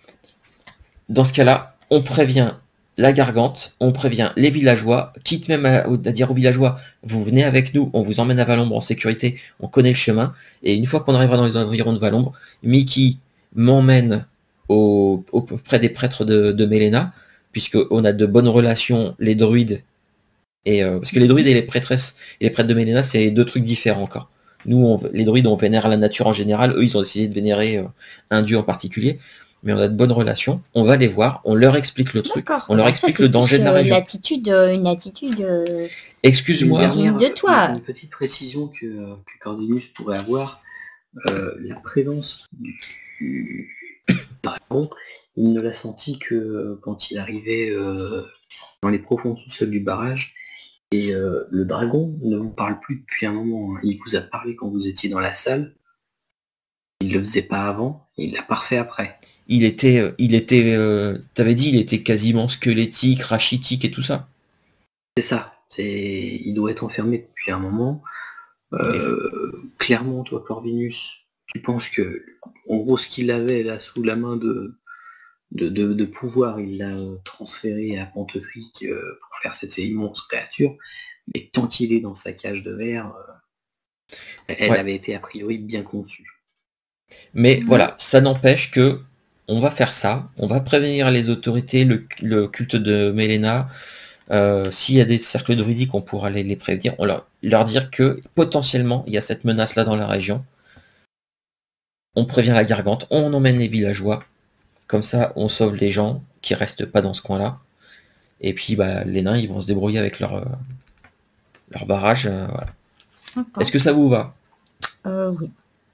on prévient la Gargante, on prévient les villageois, quitte même à dire aux villageois, vous venez avec nous, on vous emmène à Valombre en sécurité, on connaît le chemin, et une fois qu'on arrivera dans les environs de Valombre, Mickey m'emmène auprès des prêtres de Mélena, puisqu'on a de bonnes relations, les druides, et parce que les druides et les prêtresses et les prêtres de Mélena, c'est deux trucs différents encore. Nous, les druides, on vénère la nature en général, eux, ils ont décidé de vénérer un dieu en particulier, mais on a de bonnes relations, on va les voir, on leur explique le truc, D'accord. on leur Bah, explique ça, le c'est danger plus, de la région. une attitude Excuse-moi, digne de toi. Une petite précision que Corvinus pourrait avoir, la présence du dragon, il ne l'a senti que quand il arrivait dans les profonds sous-sols du barrage. Et le dragon ne vous parle plus depuis un moment. Hein. Il vous a parlé quand vous étiez dans la salle. Il ne le faisait pas avant, et il l'a pas refait après. t'avais dit, il était quasiment squelettique, rachitique et tout ça. C'est ça. Il doit être enfermé depuis un moment. Clairement, toi, Corvinus, tu penses que, en gros, ce qu'il avait là sous la main de pouvoir, il l'a transféré à Pantocric pour faire cette immense créature. Mais tant qu'il est dans sa cage de verre, elle Ouais. avait été a priori bien conçue. Mais voilà, ça n'empêche que on va faire ça, on va prévenir les autorités, le culte de Mélena. S'il y a des cercles druidiques, on pourra les prévenir, on leur dire que potentiellement il y a cette menace-là dans la région. On prévient la Gargante, on emmène les villageois, comme ça on sauve les gens qui restent pas dans ce coin-là. Et puis bah, les nains ils vont se débrouiller avec leur barrage. Voilà. D'accord. Est-ce que ça vous va? Oui.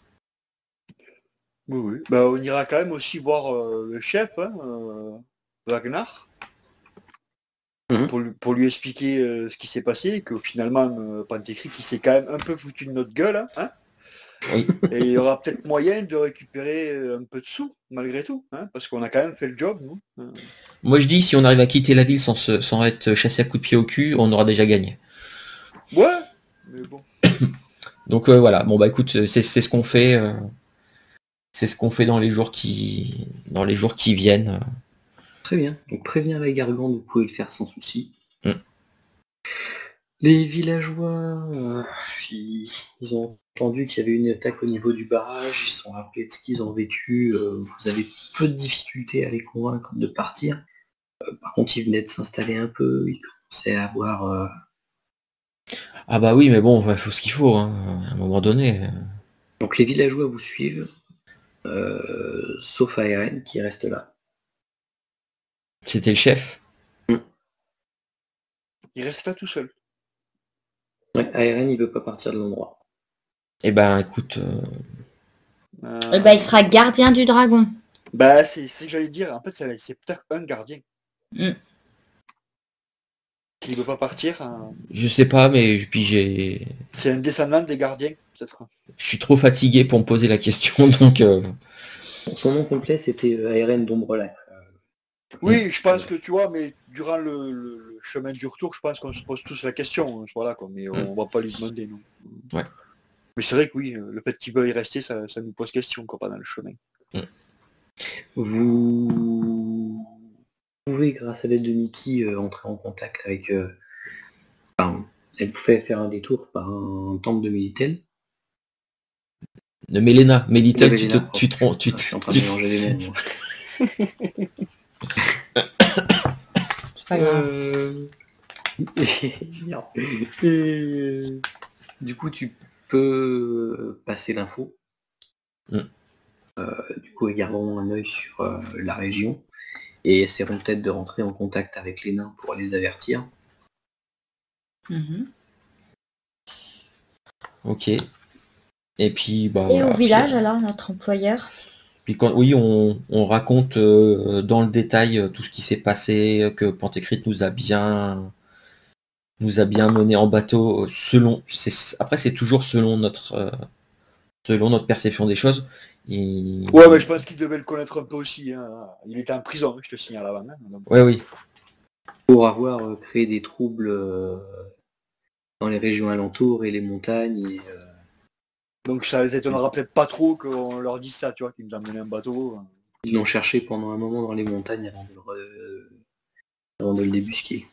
Oui, oui. Bah, on ira quand même aussi voir le chef, hein, Ragnar, pour lui expliquer ce qui s'est passé, que finalement, Pantécric, il s'est quand même un peu foutu de notre gueule, hein. Oui. Et il y aura peut-être moyen de récupérer un peu de sous, malgré tout, hein, parce qu'on a quand même fait le job, nous. Moi je dis, si on arrive à quitter la ville sans être chassé à coups de pied au cul, on aura déjà gagné. Ouais, mais bon. Donc voilà, bon bah écoute, c'est ce qu'on fait. C'est ce qu'on fait dans les jours qui viennent. Très bien. Donc prévenir la Gargante, vous pouvez le faire sans souci. Mm. Les villageois, ils ont entendu qu'il y avait une attaque au niveau du barrage, ils se sont rappelés de ce qu'ils ont vécu. Vous avez peu de difficultés à les convaincre de partir. Par contre, ils venaient de s'installer un peu, ils commençaient à avoir... Ah bah oui, mais bon, il faut ce qu'il faut, hein, à un moment donné. Donc les villageois vous suivent, sauf Aeren qui reste là. C'était le chef. Il reste là tout seul. Ouais, Aeren, il veut pas partir de l'endroit. Eh ben écoute, Eh ben, il sera gardien du dragon. Bah c'est ce que j'allais dire, en fait c'est peut-être un gardien. S'il veut pas partir, je sais pas, mais puis c'est un descendant des gardiens, peut-être. je suis trop fatigué pour me poser la question, donc Son nom complet, c'était Aeren d'Ombrelac. Oui, je pense que tu vois, mais durant le chemin du retour, je pense qu'on se pose tous la question, hein, voilà, quoi, mais on va pas lui demander, non. Ouais. Mais c'est vrai que oui, le fait qu'il veuille rester, ça nous pose question, quoi, pendant le chemin. Vous pouvez, grâce à l'aide de Mickey, entrer en contact avec... elle vous fait faire un détour par un temple de Mélitel. de Mélena, Mélitel, De tu Mélena, te trompes. Je suis en train de mélanger les mots. C'est pas grave. Du coup, tu peux passer l'info. Du coup, gardons un œil sur la région et essaierons peut-être de rentrer en contact avec les nains pour les avertir. Ok. Et puis bah. Et voilà, au village, alors, notre employeur? Puis quand oui, on raconte dans le détail tout ce qui s'est passé, que Panthécrypte nous a bien mené en bateau après c'est toujours selon notre perception des choses. Ouais, mais je pense qu'il devait le connaître un peu aussi. Hein. Il était en prison, je te signale avant même. Donc... Ouais, oui. Pour avoir créé des troubles dans les régions alentours et les montagnes. Et, donc ça les étonnera peut-être pas trop qu'on leur dise ça, tu vois, qu'ils nous ont mené un bateau. Ils l'ont cherché pendant un moment dans les montagnes avant de le débusquer.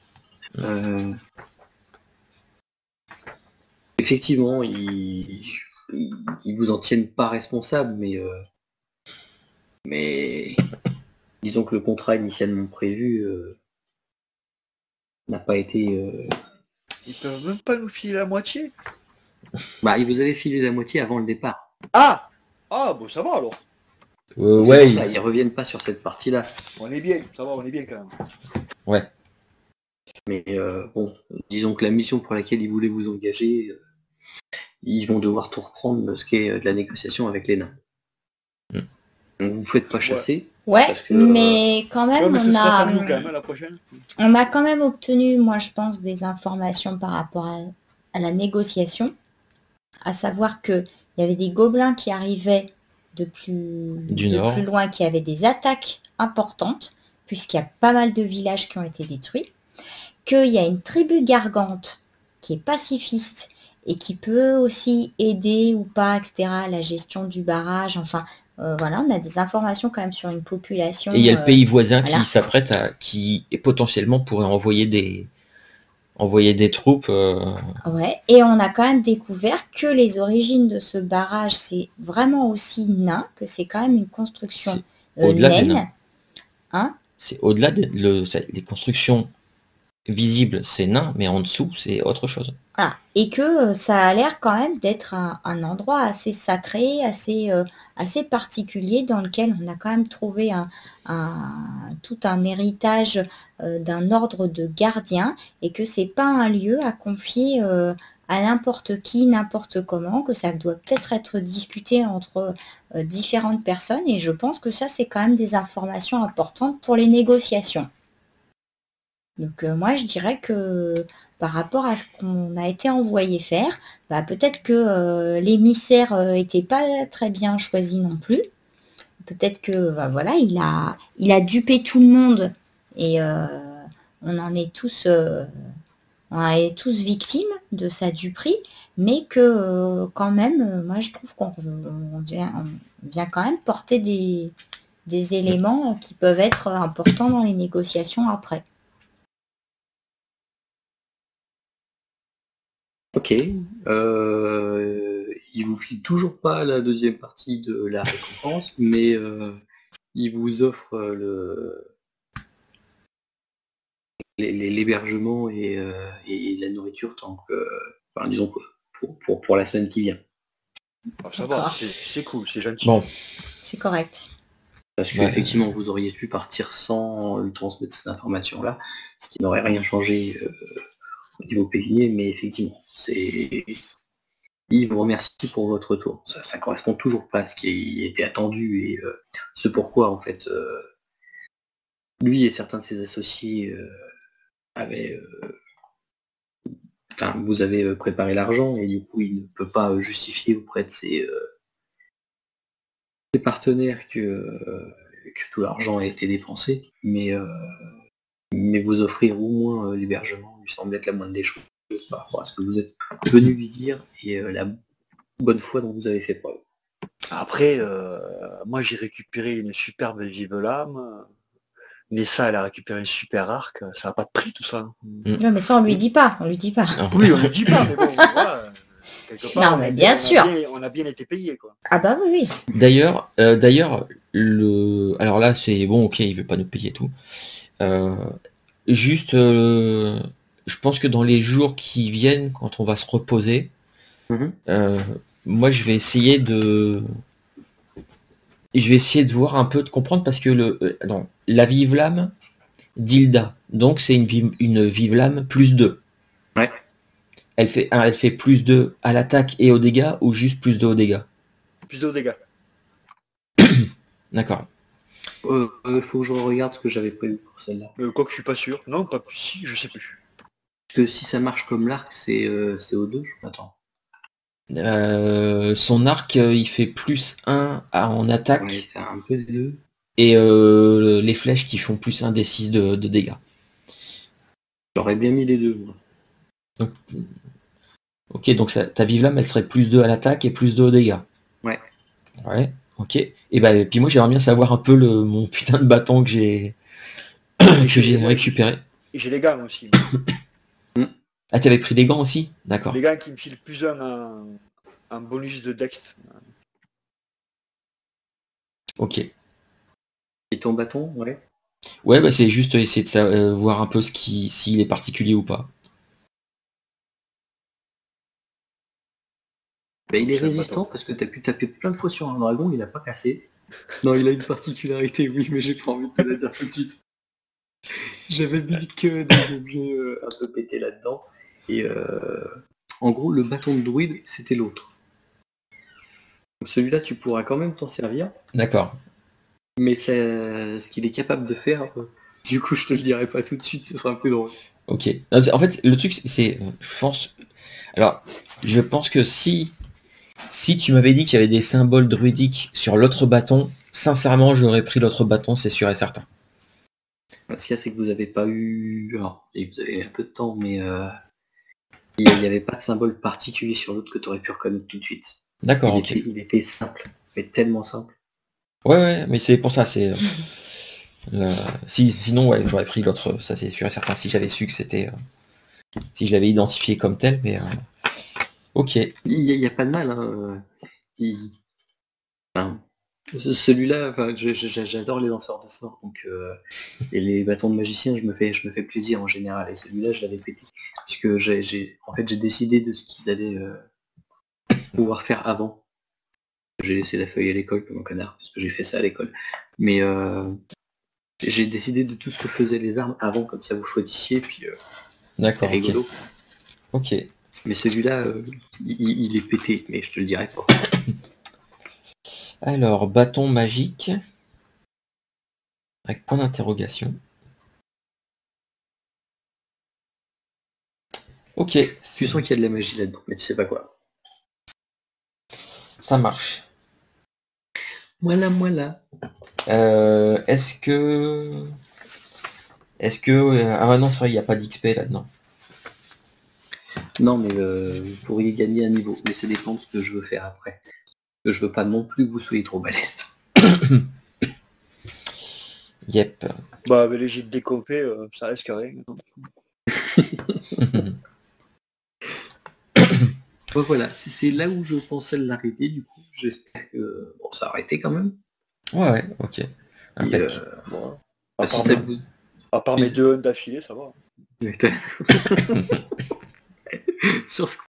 Effectivement, ils vous en tiennent pas responsable, mais disons que le contrat initialement prévu n'a pas été... Ils peuvent même pas nous filer la moitié. Bah, ils vous avaient filé la moitié avant le départ. Ah bon, ça va alors. Ouais, ils reviennent pas sur cette partie-là. On est bien, ça va, on est bien quand même. Ouais. Mais bon, disons que la mission pour laquelle ils voulaient vous engager, ils vont devoir tout reprendre ce qui est de la négociation avec les nains. Donc vous faites pas chasser. Ouais, parce que, mais quand même, la prochaine. On a quand même obtenu, moi je pense, des informations par rapport à la négociation, à savoir que il y avait des gobelins qui arrivaient de plus loin, qui avaient des attaques importantes, puisqu'il y a pas mal de villages qui ont été détruits, qu'il y a une tribu gargante qui est pacifiste et qui peut aussi aider ou pas, etc., à la gestion du barrage, enfin... voilà, on a des informations quand même sur une population. Et il y a le pays voisin voilà. qui s'apprête qui potentiellement pourrait envoyer des troupes. Ouais, et on a quand même découvert que les origines de ce barrage, c'est vraiment aussi nain, que c'est quand même une construction naine. Hein, c'est au-delà des constructions visibles, c'est nain, mais en dessous, c'est autre chose. Voilà. Et que ça a l'air quand même d'être un endroit assez sacré, assez particulier, dans lequel on a quand même trouvé tout un héritage d'un ordre de gardiens, et que c'est pas un lieu à confier à n'importe qui, n'importe comment, que ça doit peut-être être discuté entre différentes personnes, et je pense que ça, c'est quand même des informations importantes pour les négociations. Donc moi, je dirais que par rapport à ce qu'on a été envoyé faire, bah, peut-être que l'émissaire n'était pas très bien choisi non plus. Peut-être que voilà, il a dupé tout le monde et on en est tous victimes de sa duperie, mais que quand même, moi je trouve qu'on vient quand même porter des éléments qui peuvent être importants dans les négociations après. Ok. Il vous file toujours pas la deuxième partie de la récompense, mais il vous offre l'hébergement et la nourriture tant que, enfin, disons pour la semaine qui vient. Ah, ça va, c'est cool, c'est gentil. Bon. C'est correct. Parce qu'effectivement, vous auriez pu partir sans lui transmettre cette information-là, ce qui n'aurait rien changé au niveau pécunier, mais effectivement, il vous remercie pour votre retour. Ça correspond toujours pas à ce qui était attendu et ce pourquoi en fait lui et certains de ses associés vous avez préparé l'argent et du coup il ne peut pas justifier auprès de ses partenaires que tout l'argent a été dépensé, mais vous offrir au moins l'hébergement lui semble être la moindre des choses par rapport à ce que vous êtes venu lui dire et la bonne foi dont vous avez fait preuve. Après, moi j'ai récupéré une superbe vive lame. Nessa, elle a récupéré un super arc. Ça n'a pas de prix tout ça. Non, mais ça on lui dit pas. On lui dit pas. Oui, on lui dit pas, mais bon, voilà. Quelque part, non, mais bien sûr. On a bien été payé, quoi. Ah bah oui. D'ailleurs, alors là c'est bon, ok, il veut pas nous payer tout. Juste, je pense que dans les jours qui viennent, quand on va se reposer, moi je vais essayer de voir un peu, de comprendre, parce que la vive lame d'Hilda, donc c'est une vive lame plus 2. Ouais. Elle fait plus 2 à l'attaque et aux dégâts, ou juste plus 2 aux dégâts? Plus 2 aux dégâts. D'accord. Faut que je regarde ce que j'avais prévu pour celle-là. Quoique je suis pas sûr. Non, pas plus. Si, je sais plus. Parce que si ça marche comme l'arc, c'est O2. Attends. Son arc, il fait +1 en attaque. Ouais, t'as un peu des deux. Et les flèches qui font +1 des 6 de dégâts. J'aurais bien mis les deux. Moi. Donc, ok, donc ta vive lame, elle serait +2 à l'attaque et +2 aux dégâts. Ouais. Ouais, ok. Et puis moi j'aimerais bien savoir un peu mon putain de bâton que j'ai récupéré. Et j'ai les gants aussi. Ah, t'avais pris des gants aussi? D'accord. Les gants qui me filent un bonus de dex. Ok. Et ton bâton, ouais. Ouais, bah c'est juste essayer de voir un peu s'il est particulier ou pas. Bah, il est résistant parce que t'as pu taper plein de fois sur un dragon, il a pas cassé. Non, il a une particularité, oui, mais j'ai pas envie de te la dire tout de suite. J'avais mis que des objets un peu pétés là-dedans. Et en gros, le bâton de druide, c'était l'autre. Donc celui-là, tu pourras quand même t'en servir. D'accord. Mais ce qu'il est capable de faire, du coup, je te le dirai pas tout de suite, ce sera un peu drôle. Ok. Non, en fait, le truc, c'est... je pense que si tu m'avais dit qu'il y avait des symboles druidiques sur l'autre bâton, sincèrement, j'aurais pris l'autre bâton, c'est sûr et certain. Ce qu'il y a, c'est que vous avez pas eu... Alors, et vous avez un peu de temps, mais il n'y avait pas de symbole particulier sur l'autre que tu aurais pu reconnaître tout de suite. D'accord, ok. Il était simple, mais tellement simple. Ouais, mais c'est pour ça, c'est... sinon, ouais, j'aurais pris l'autre, ça c'est sûr et certain, si j'avais su que c'était... si je l'avais identifié comme tel, mais... ok. Il n'y a pas de mal, hein. Enfin, celui-là, enfin, j'adore les lanceurs de sorts, donc et les bâtons de magicien, je me fais plaisir en général. Et celui-là, je l'avais pété, puisque j'ai décidé de ce qu'ils allaient pouvoir faire avant. J'ai laissé la feuille à l'école comme un connard, parce que j'ai fait ça à l'école. Mais j'ai décidé de tout ce que faisaient les armes avant, comme ça vous choisissiez, puis D'accord, c'est rigolo. Ok. Mais celui-là, il est pété, mais je te le dirai pas. Alors, bâton magique. Avec point d'interrogation. Ok. Tu sens qu'il y a de la magie là-dedans, mais tu sais pas quoi. Ça marche. Voilà. Est-ce que... Ah non, c'est vrai, il n'y a pas d'XP là-dedans. Non, mais vous pourriez gagner un niveau, mais ça dépend de ce que je veux faire après. Je veux pas non plus que vous soyez trop balèze. Yep. Bah, avec les jets de décompé, ça reste carré. Bon, voilà, c'est là où je pensais l'arrêter, du coup. J'espère que... Bon, ça a arrêté quand même. Ouais, ok. Et, Bon, à part mes 2 d'affilée, ça va. Sur ce